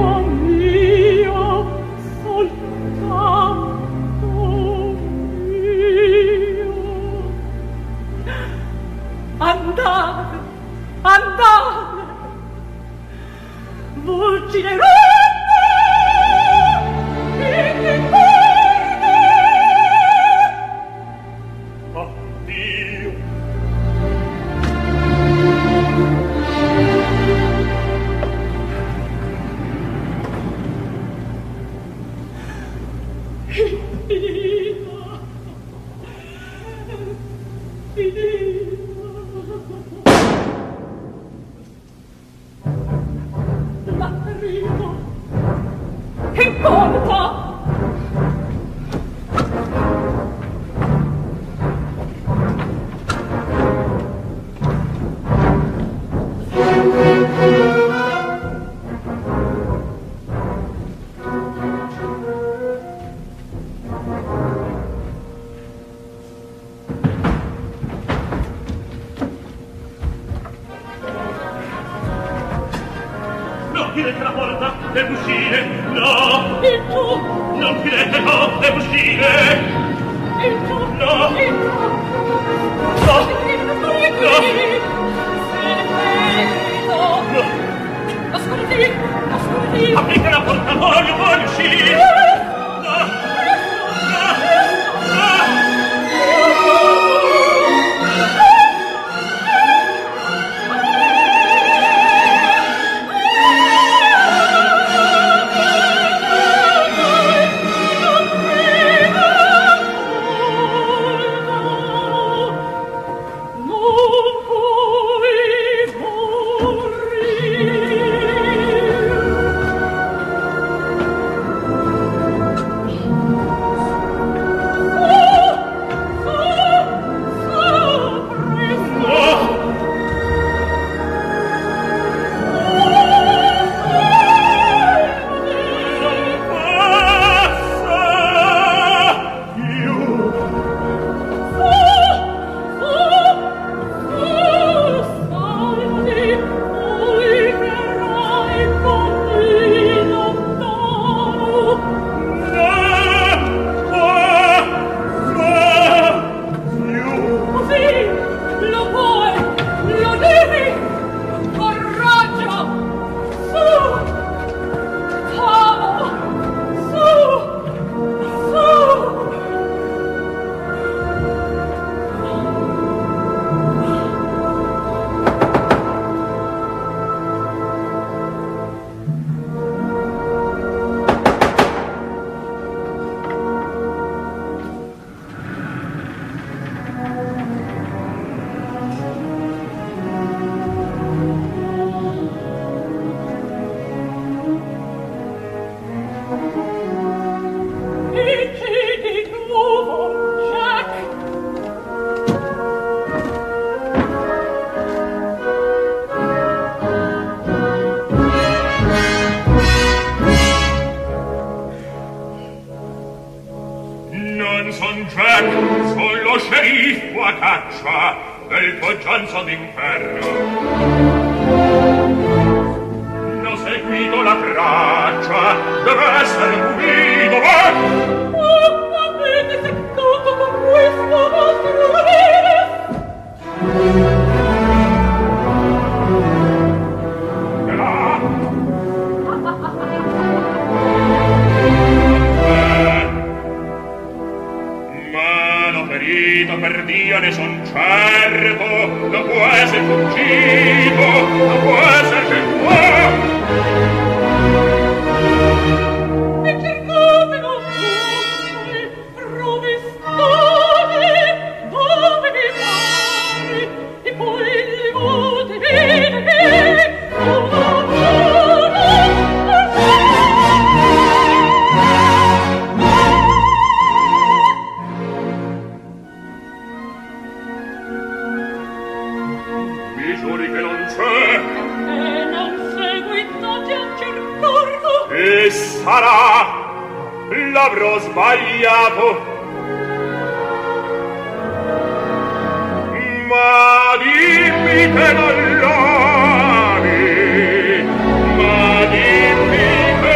Dimmi che non l'ami, ma dimmi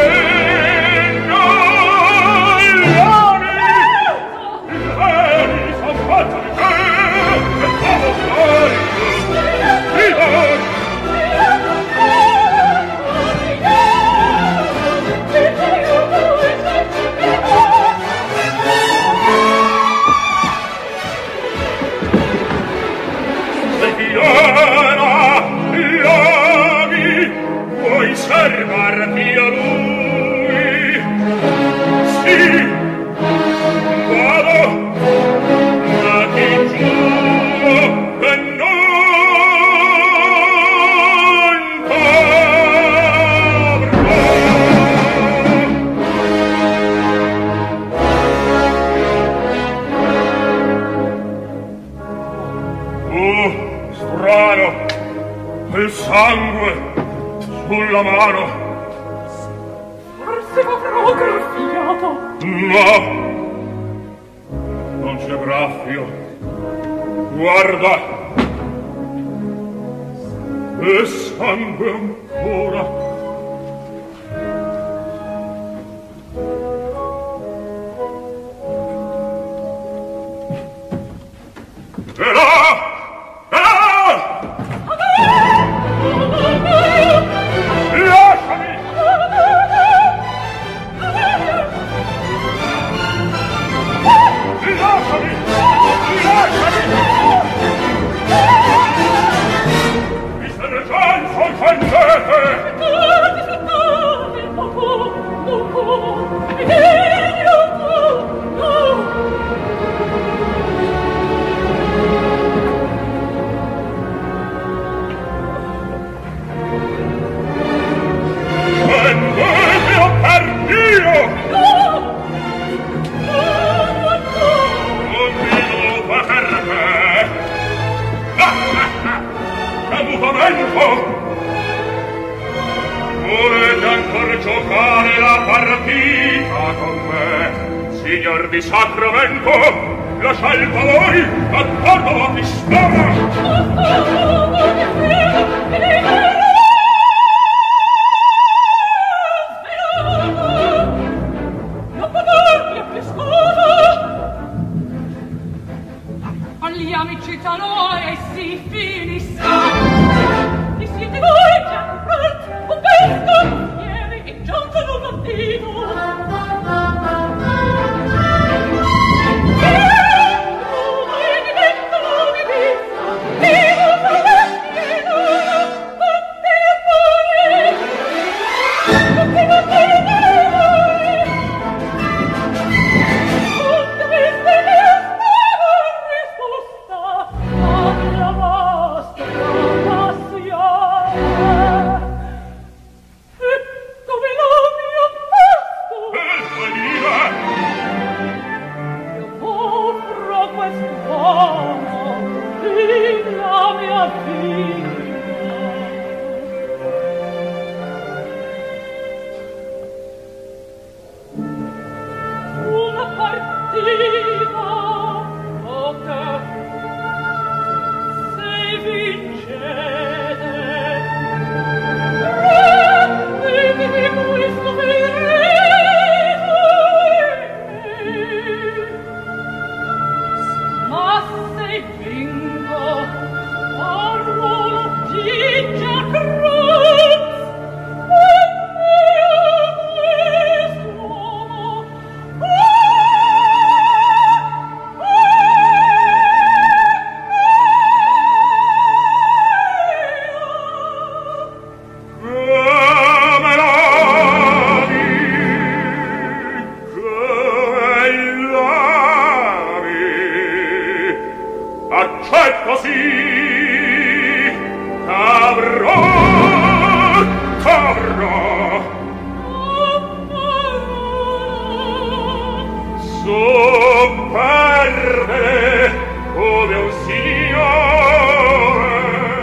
la mano. Forse avrò graffiato. No, non c'è graffio. Guarda. E sangue ancora. E là! E là! Lasciami! Lasciami! Lasciami! Mi serve già il solfangete! Aspettati, aspettati, un po', un po', e io un po', no! Vendetelo per Dio! No! No, no, no! Non mi lupa per me! Ah, ah, ah! Che mutamento! Volete ancora giocare la partita con me? Signor di Sacramento, la scelta a voi, d'accordo la pistola! Oh, oh, oh, che frega! Gli amici talora e si finisca. Chi siete voi che apprezzo un pesco ieri e giunto un mattino? E diventano di vista e non vestito tutti i amori tutti i amori tutte queste alla vostra passione e come la mia posto io offro quest'uomo in la mia vita una partita o che vincete renditi questo vereto ma se vinco avrò di già cruz e mio quest'uomo accetto sì avrò avrò so perdere come un signore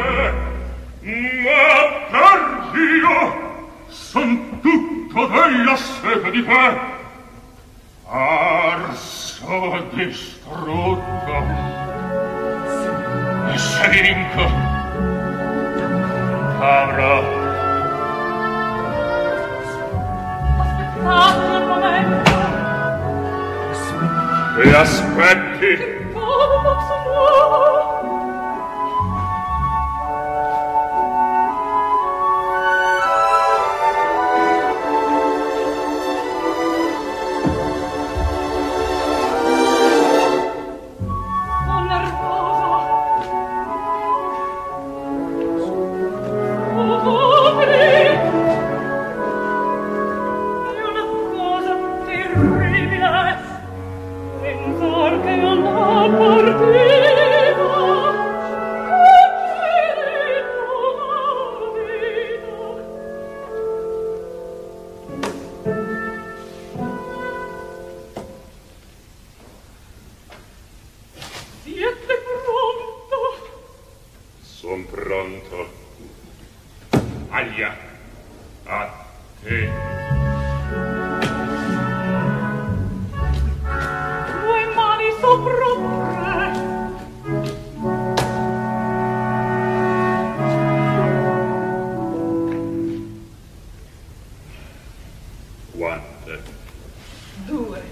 ma per Dio son tutto della sete di te arso distrutto e se mi vinco avrò aspettate un momento e aspetti come posso muovere Sì. Due mani sopra tre. Quante? Due.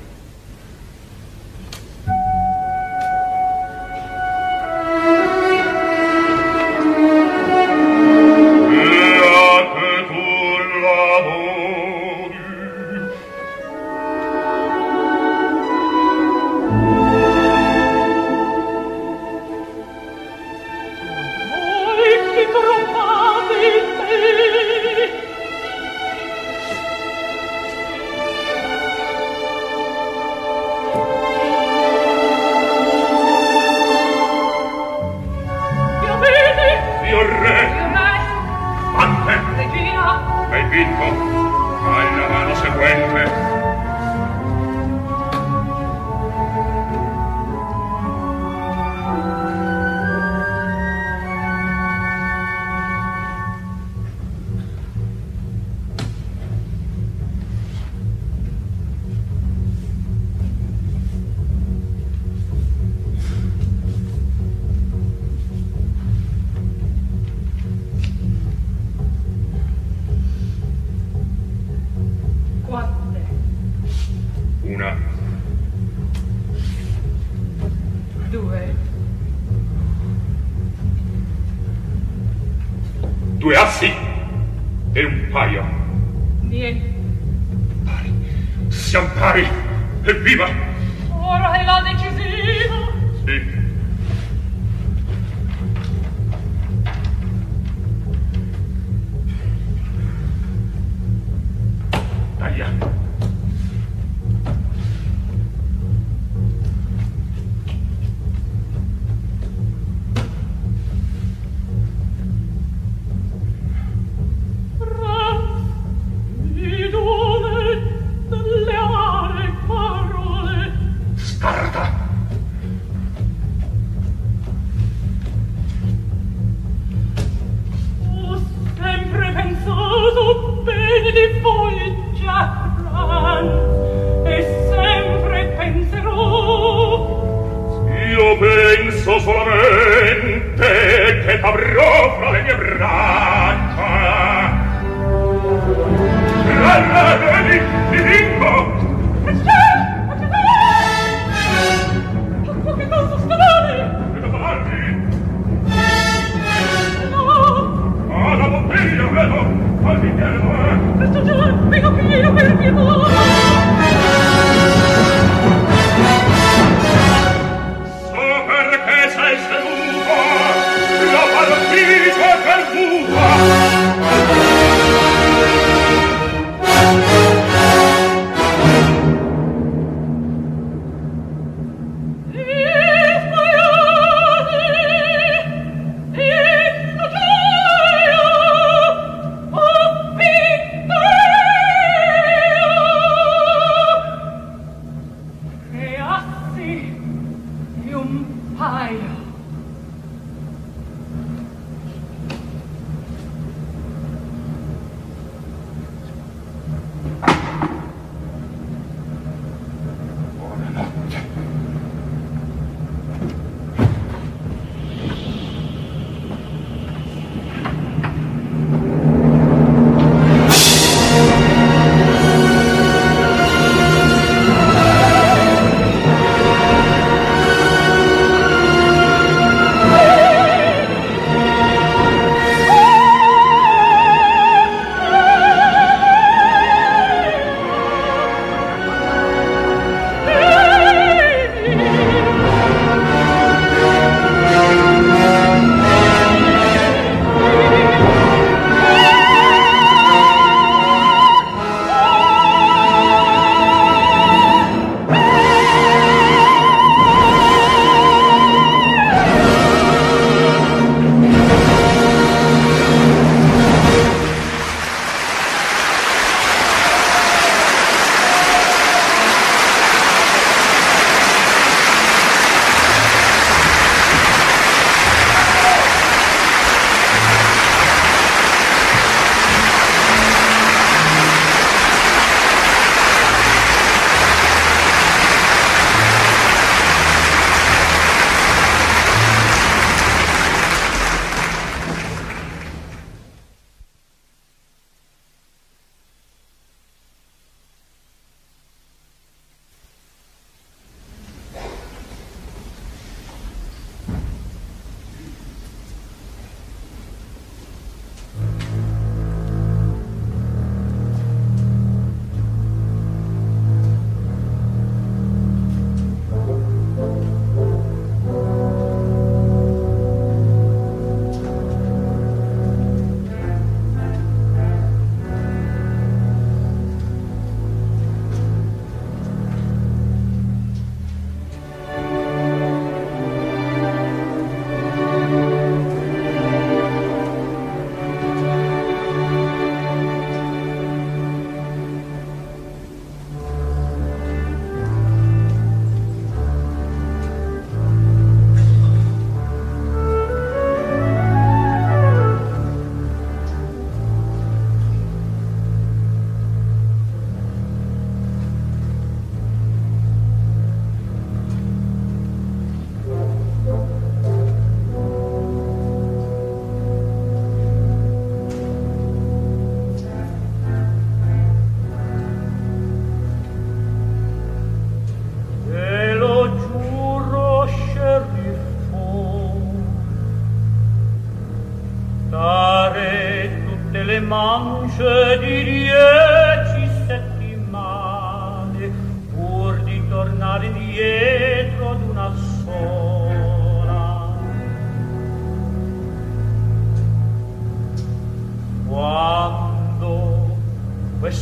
Due assi e un paio. Niente. Pari. Siamo pari. Evviva! Ora è la decisiva. Sì. Taglia. Ho sempre pensato bene di voi, già.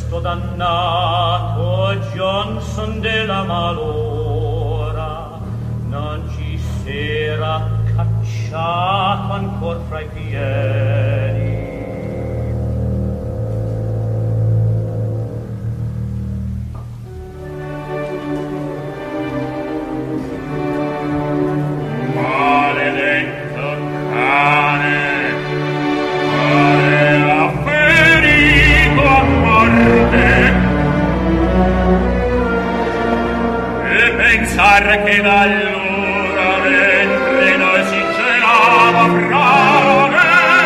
questo dannato Johnson della malora non ci s'era cacciato ancor fra i piedi. Maledetto cane, aveva ferito a morte, e pensare che da allora mentre noi si celava frane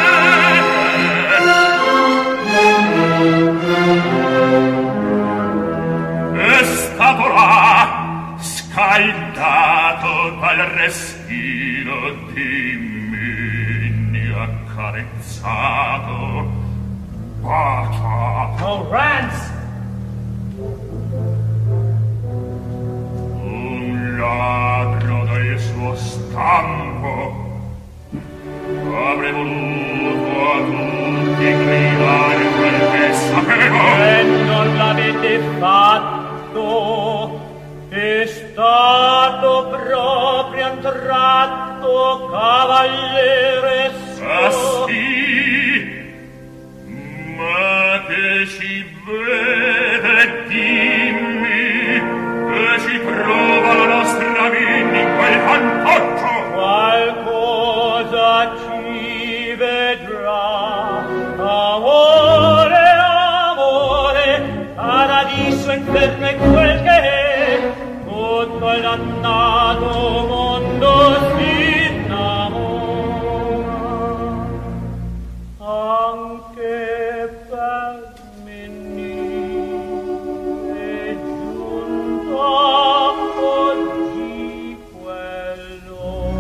è stato là scaldato dal respiro di Minni accarezzato, baciato. Oh, Rance! Un ladro del suo stampo avrei voluto a tutti gridare quel che sapevo. E non l'avete fatto, è stato proprio un tratto cavaliere Ah suo. sì, ma che ci vede, dimmi, che ci trova la nostra Minni in quel fantoccio? Qualcosa ci vedrà, amore, amore, paradiso, inferno e quel che è, tutto il dannato mondo si innamora, anche per Minni è giunto oggi quello.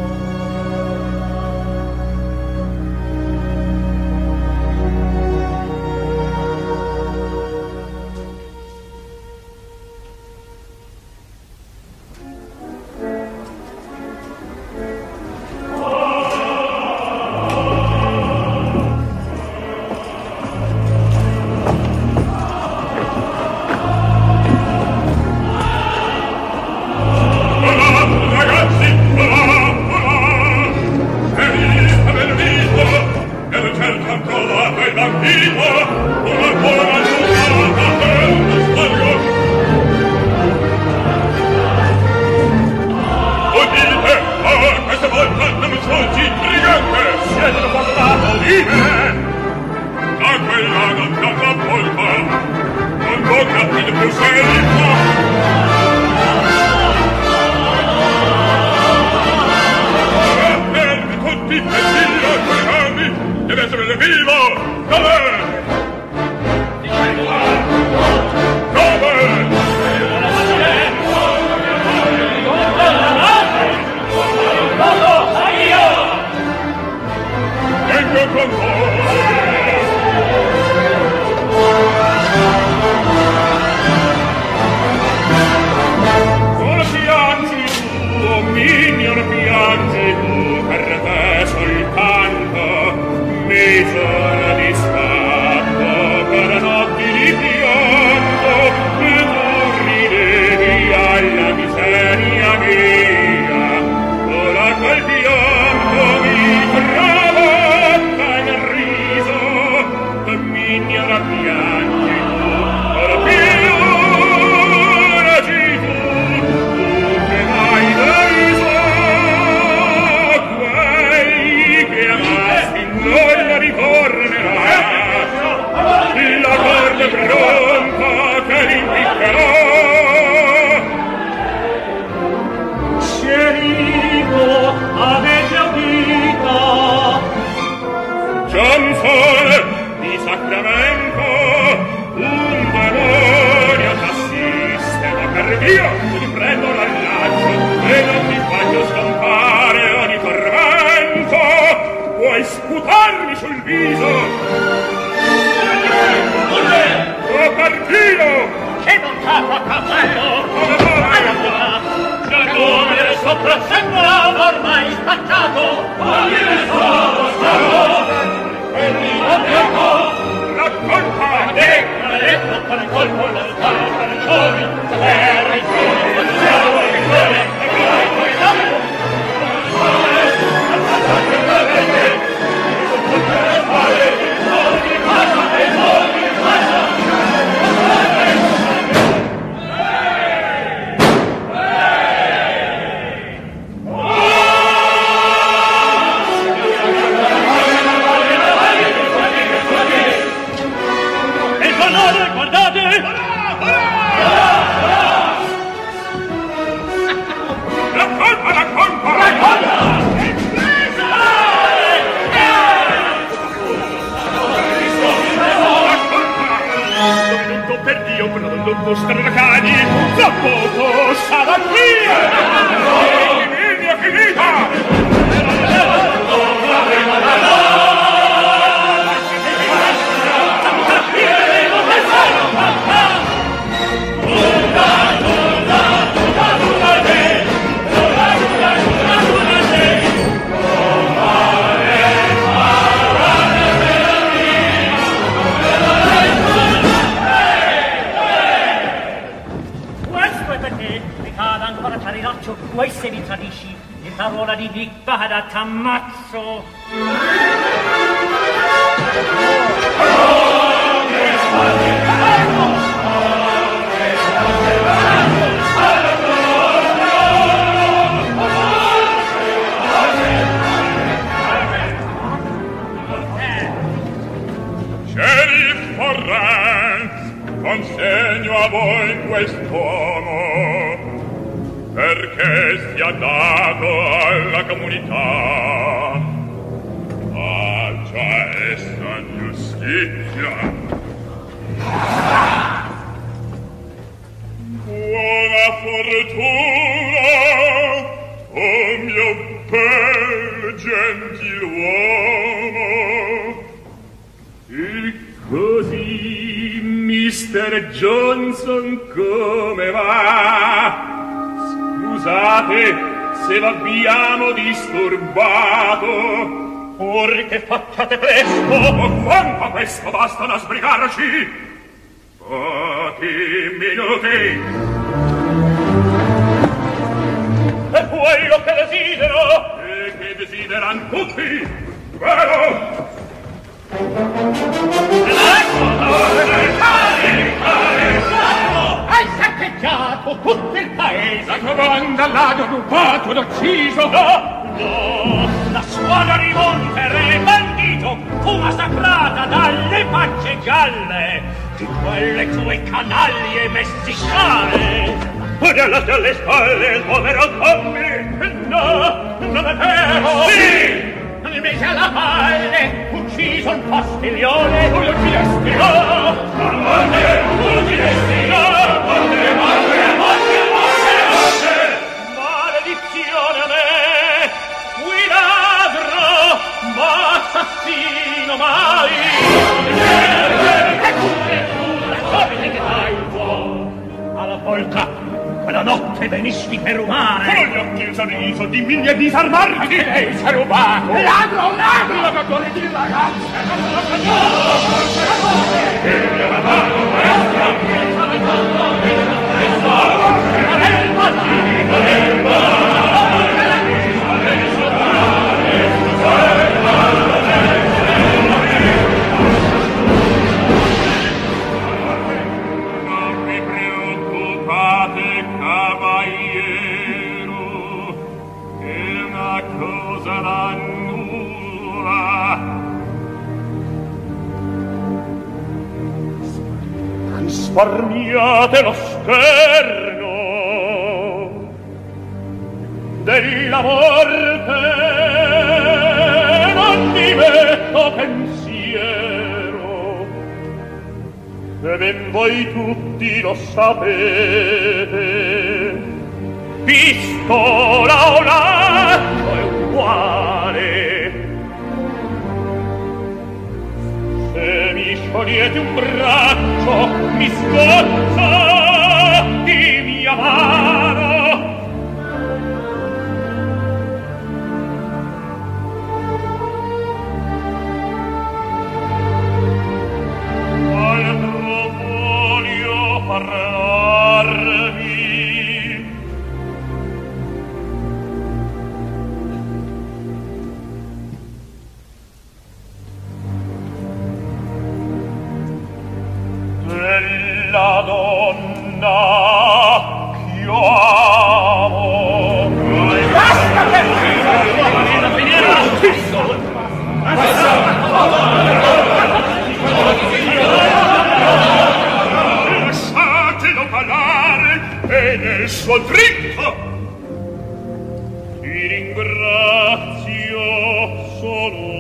Racconta! letto con il colpo la spalla per i giorni era il stracani, tra poco sarà qui! Finita, finita! Vuoi se mi tradisci di parola di vicpada t'ammazzo? Sceriffo Renz, consegno a voi quest'uomo perché sia dato alla comunità, faccia essa giustizia. Buona fortuna, o mio bel gentiluomo. E così, mister Johnson, come va? Scusate se l'abbiamo disturbato. Or che facciate presto. O quanto a questo bastano a sbrigarci? Pochi minuti. È quello che desidero. E che desideran tutti. Vero? Hai saccheggiato tutto il paese. La comanda l'ha rubato ed ucciso. No, no, la squadra rimontere bandito fu massacrata dalle facce gialle di quelle tue canaglie messicane. Pure alla dalle spalle il povero Tommy. No, non è vero. Sì, non mi mise alla palle, ucciso un postiglione. Tu lo uccidesti? No, ma morte, tu lo uccidesti? No, morte, morte, morte, morte, morte. Maledizione a me, qui ladro, ma assassino mai. Eppure tu, la giovine che dai il buon, alla volta quella notte venisti per rubare. Con gli occhi il sorriso, dimmi di disarmarti. Anche lei si è rubato. Ladro, ladro! La cagione di ragazza. La cagione. Il mio ladro, non vi preoccupate, cavaliero, è una cosa da nulla. Risparmiate lo scherno della morte, non vi metto pensiero, e ben voi tutti lo sapete. Pistola o lato è uguale. Se mi sciogliete un braccio, mi scozza di mia mano. Altro della donna ch'io amo. Basta per lasciatelo parlare e nel suo dritto ti ringrazio solo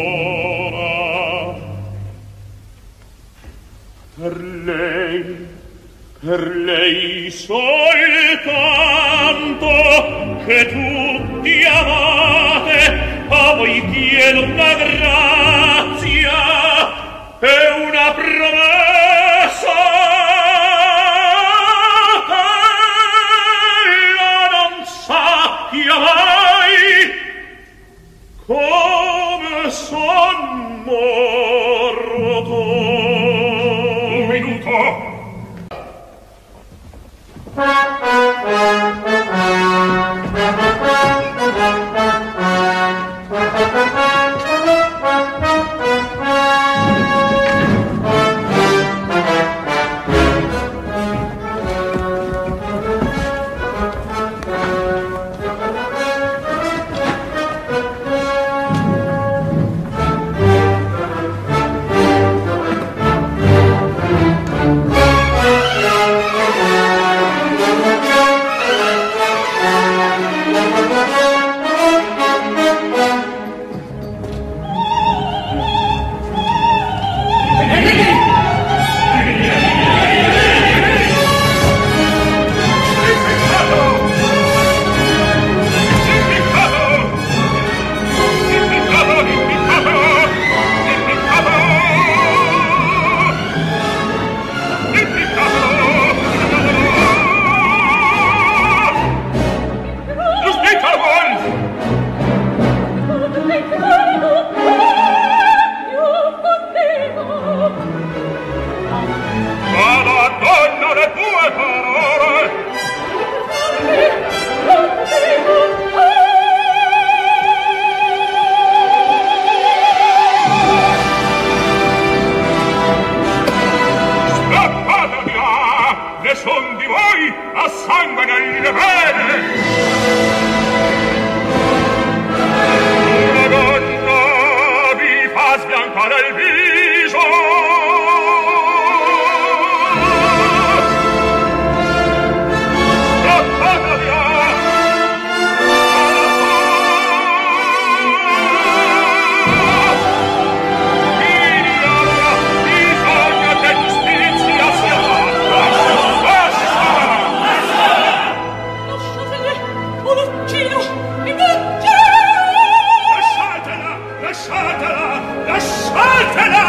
per lei, per lei soltanto che tutti amate, a voi chiedo una grazia e una promessa. Ella non sappia mai come son morto. Un minuto. Lasciatela! Lasciatela!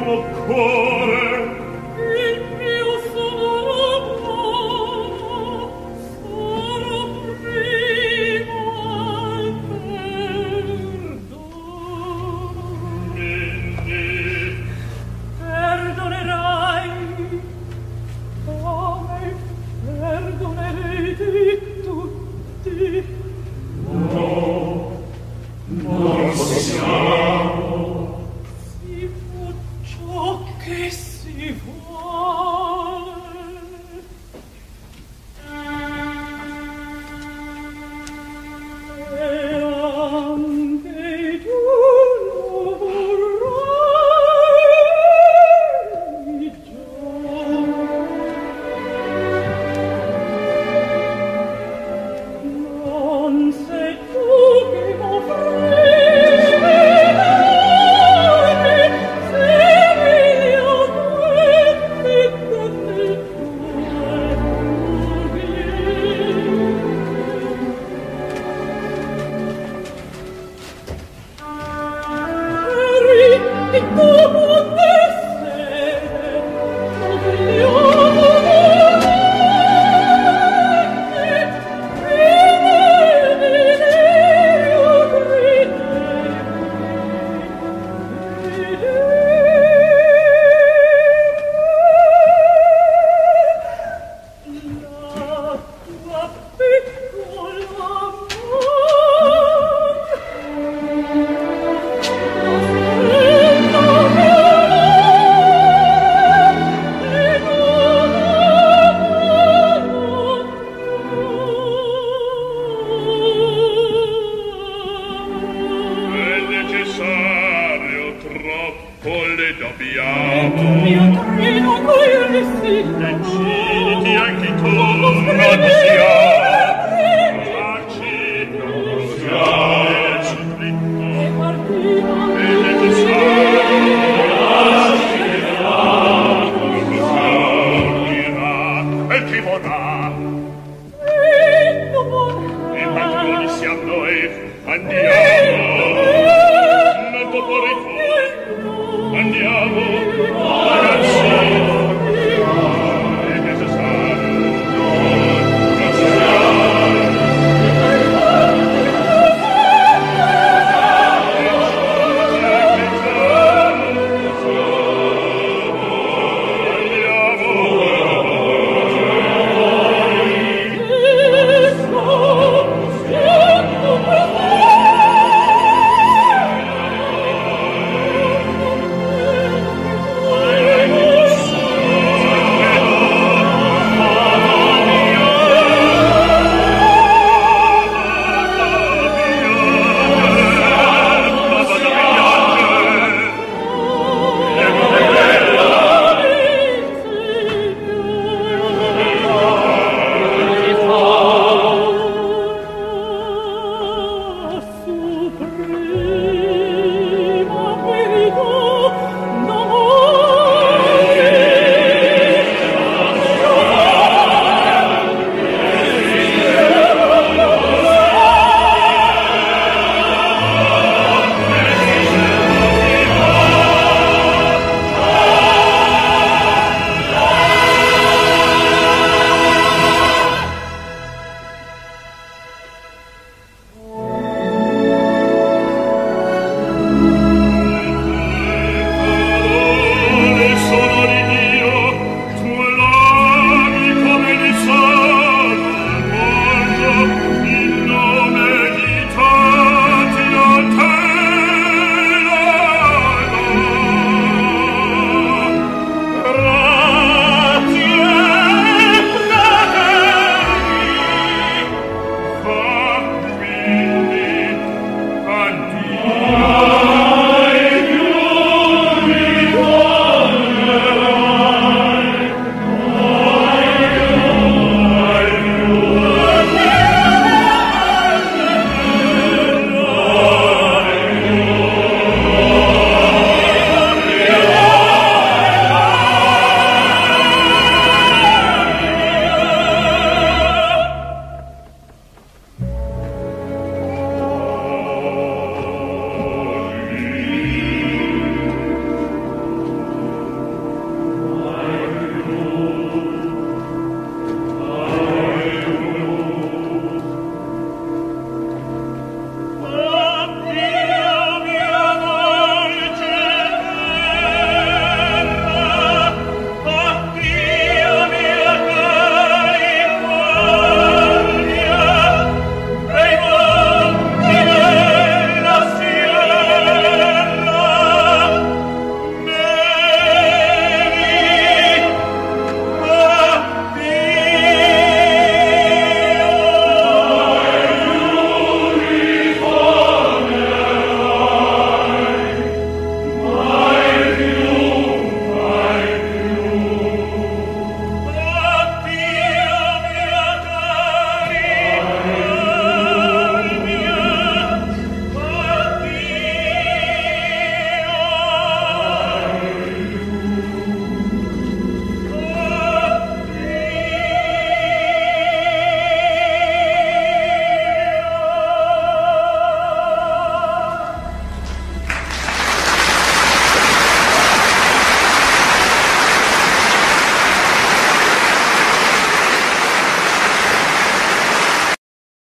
tuo cuore. Il mio sonoro sarà prima al perdono. Perdonerai come perdonerete tutti. No, non possiamo. Si può ciò che si vuole. E anche tu lo vorrai già. Non sei tu che m'offrivi se io questi tanti tuoi eri di tuo mondo sede vogliono È necessario, troppo le dobbiamo. mio trino coi resti Deciditi anche tu, non siamo.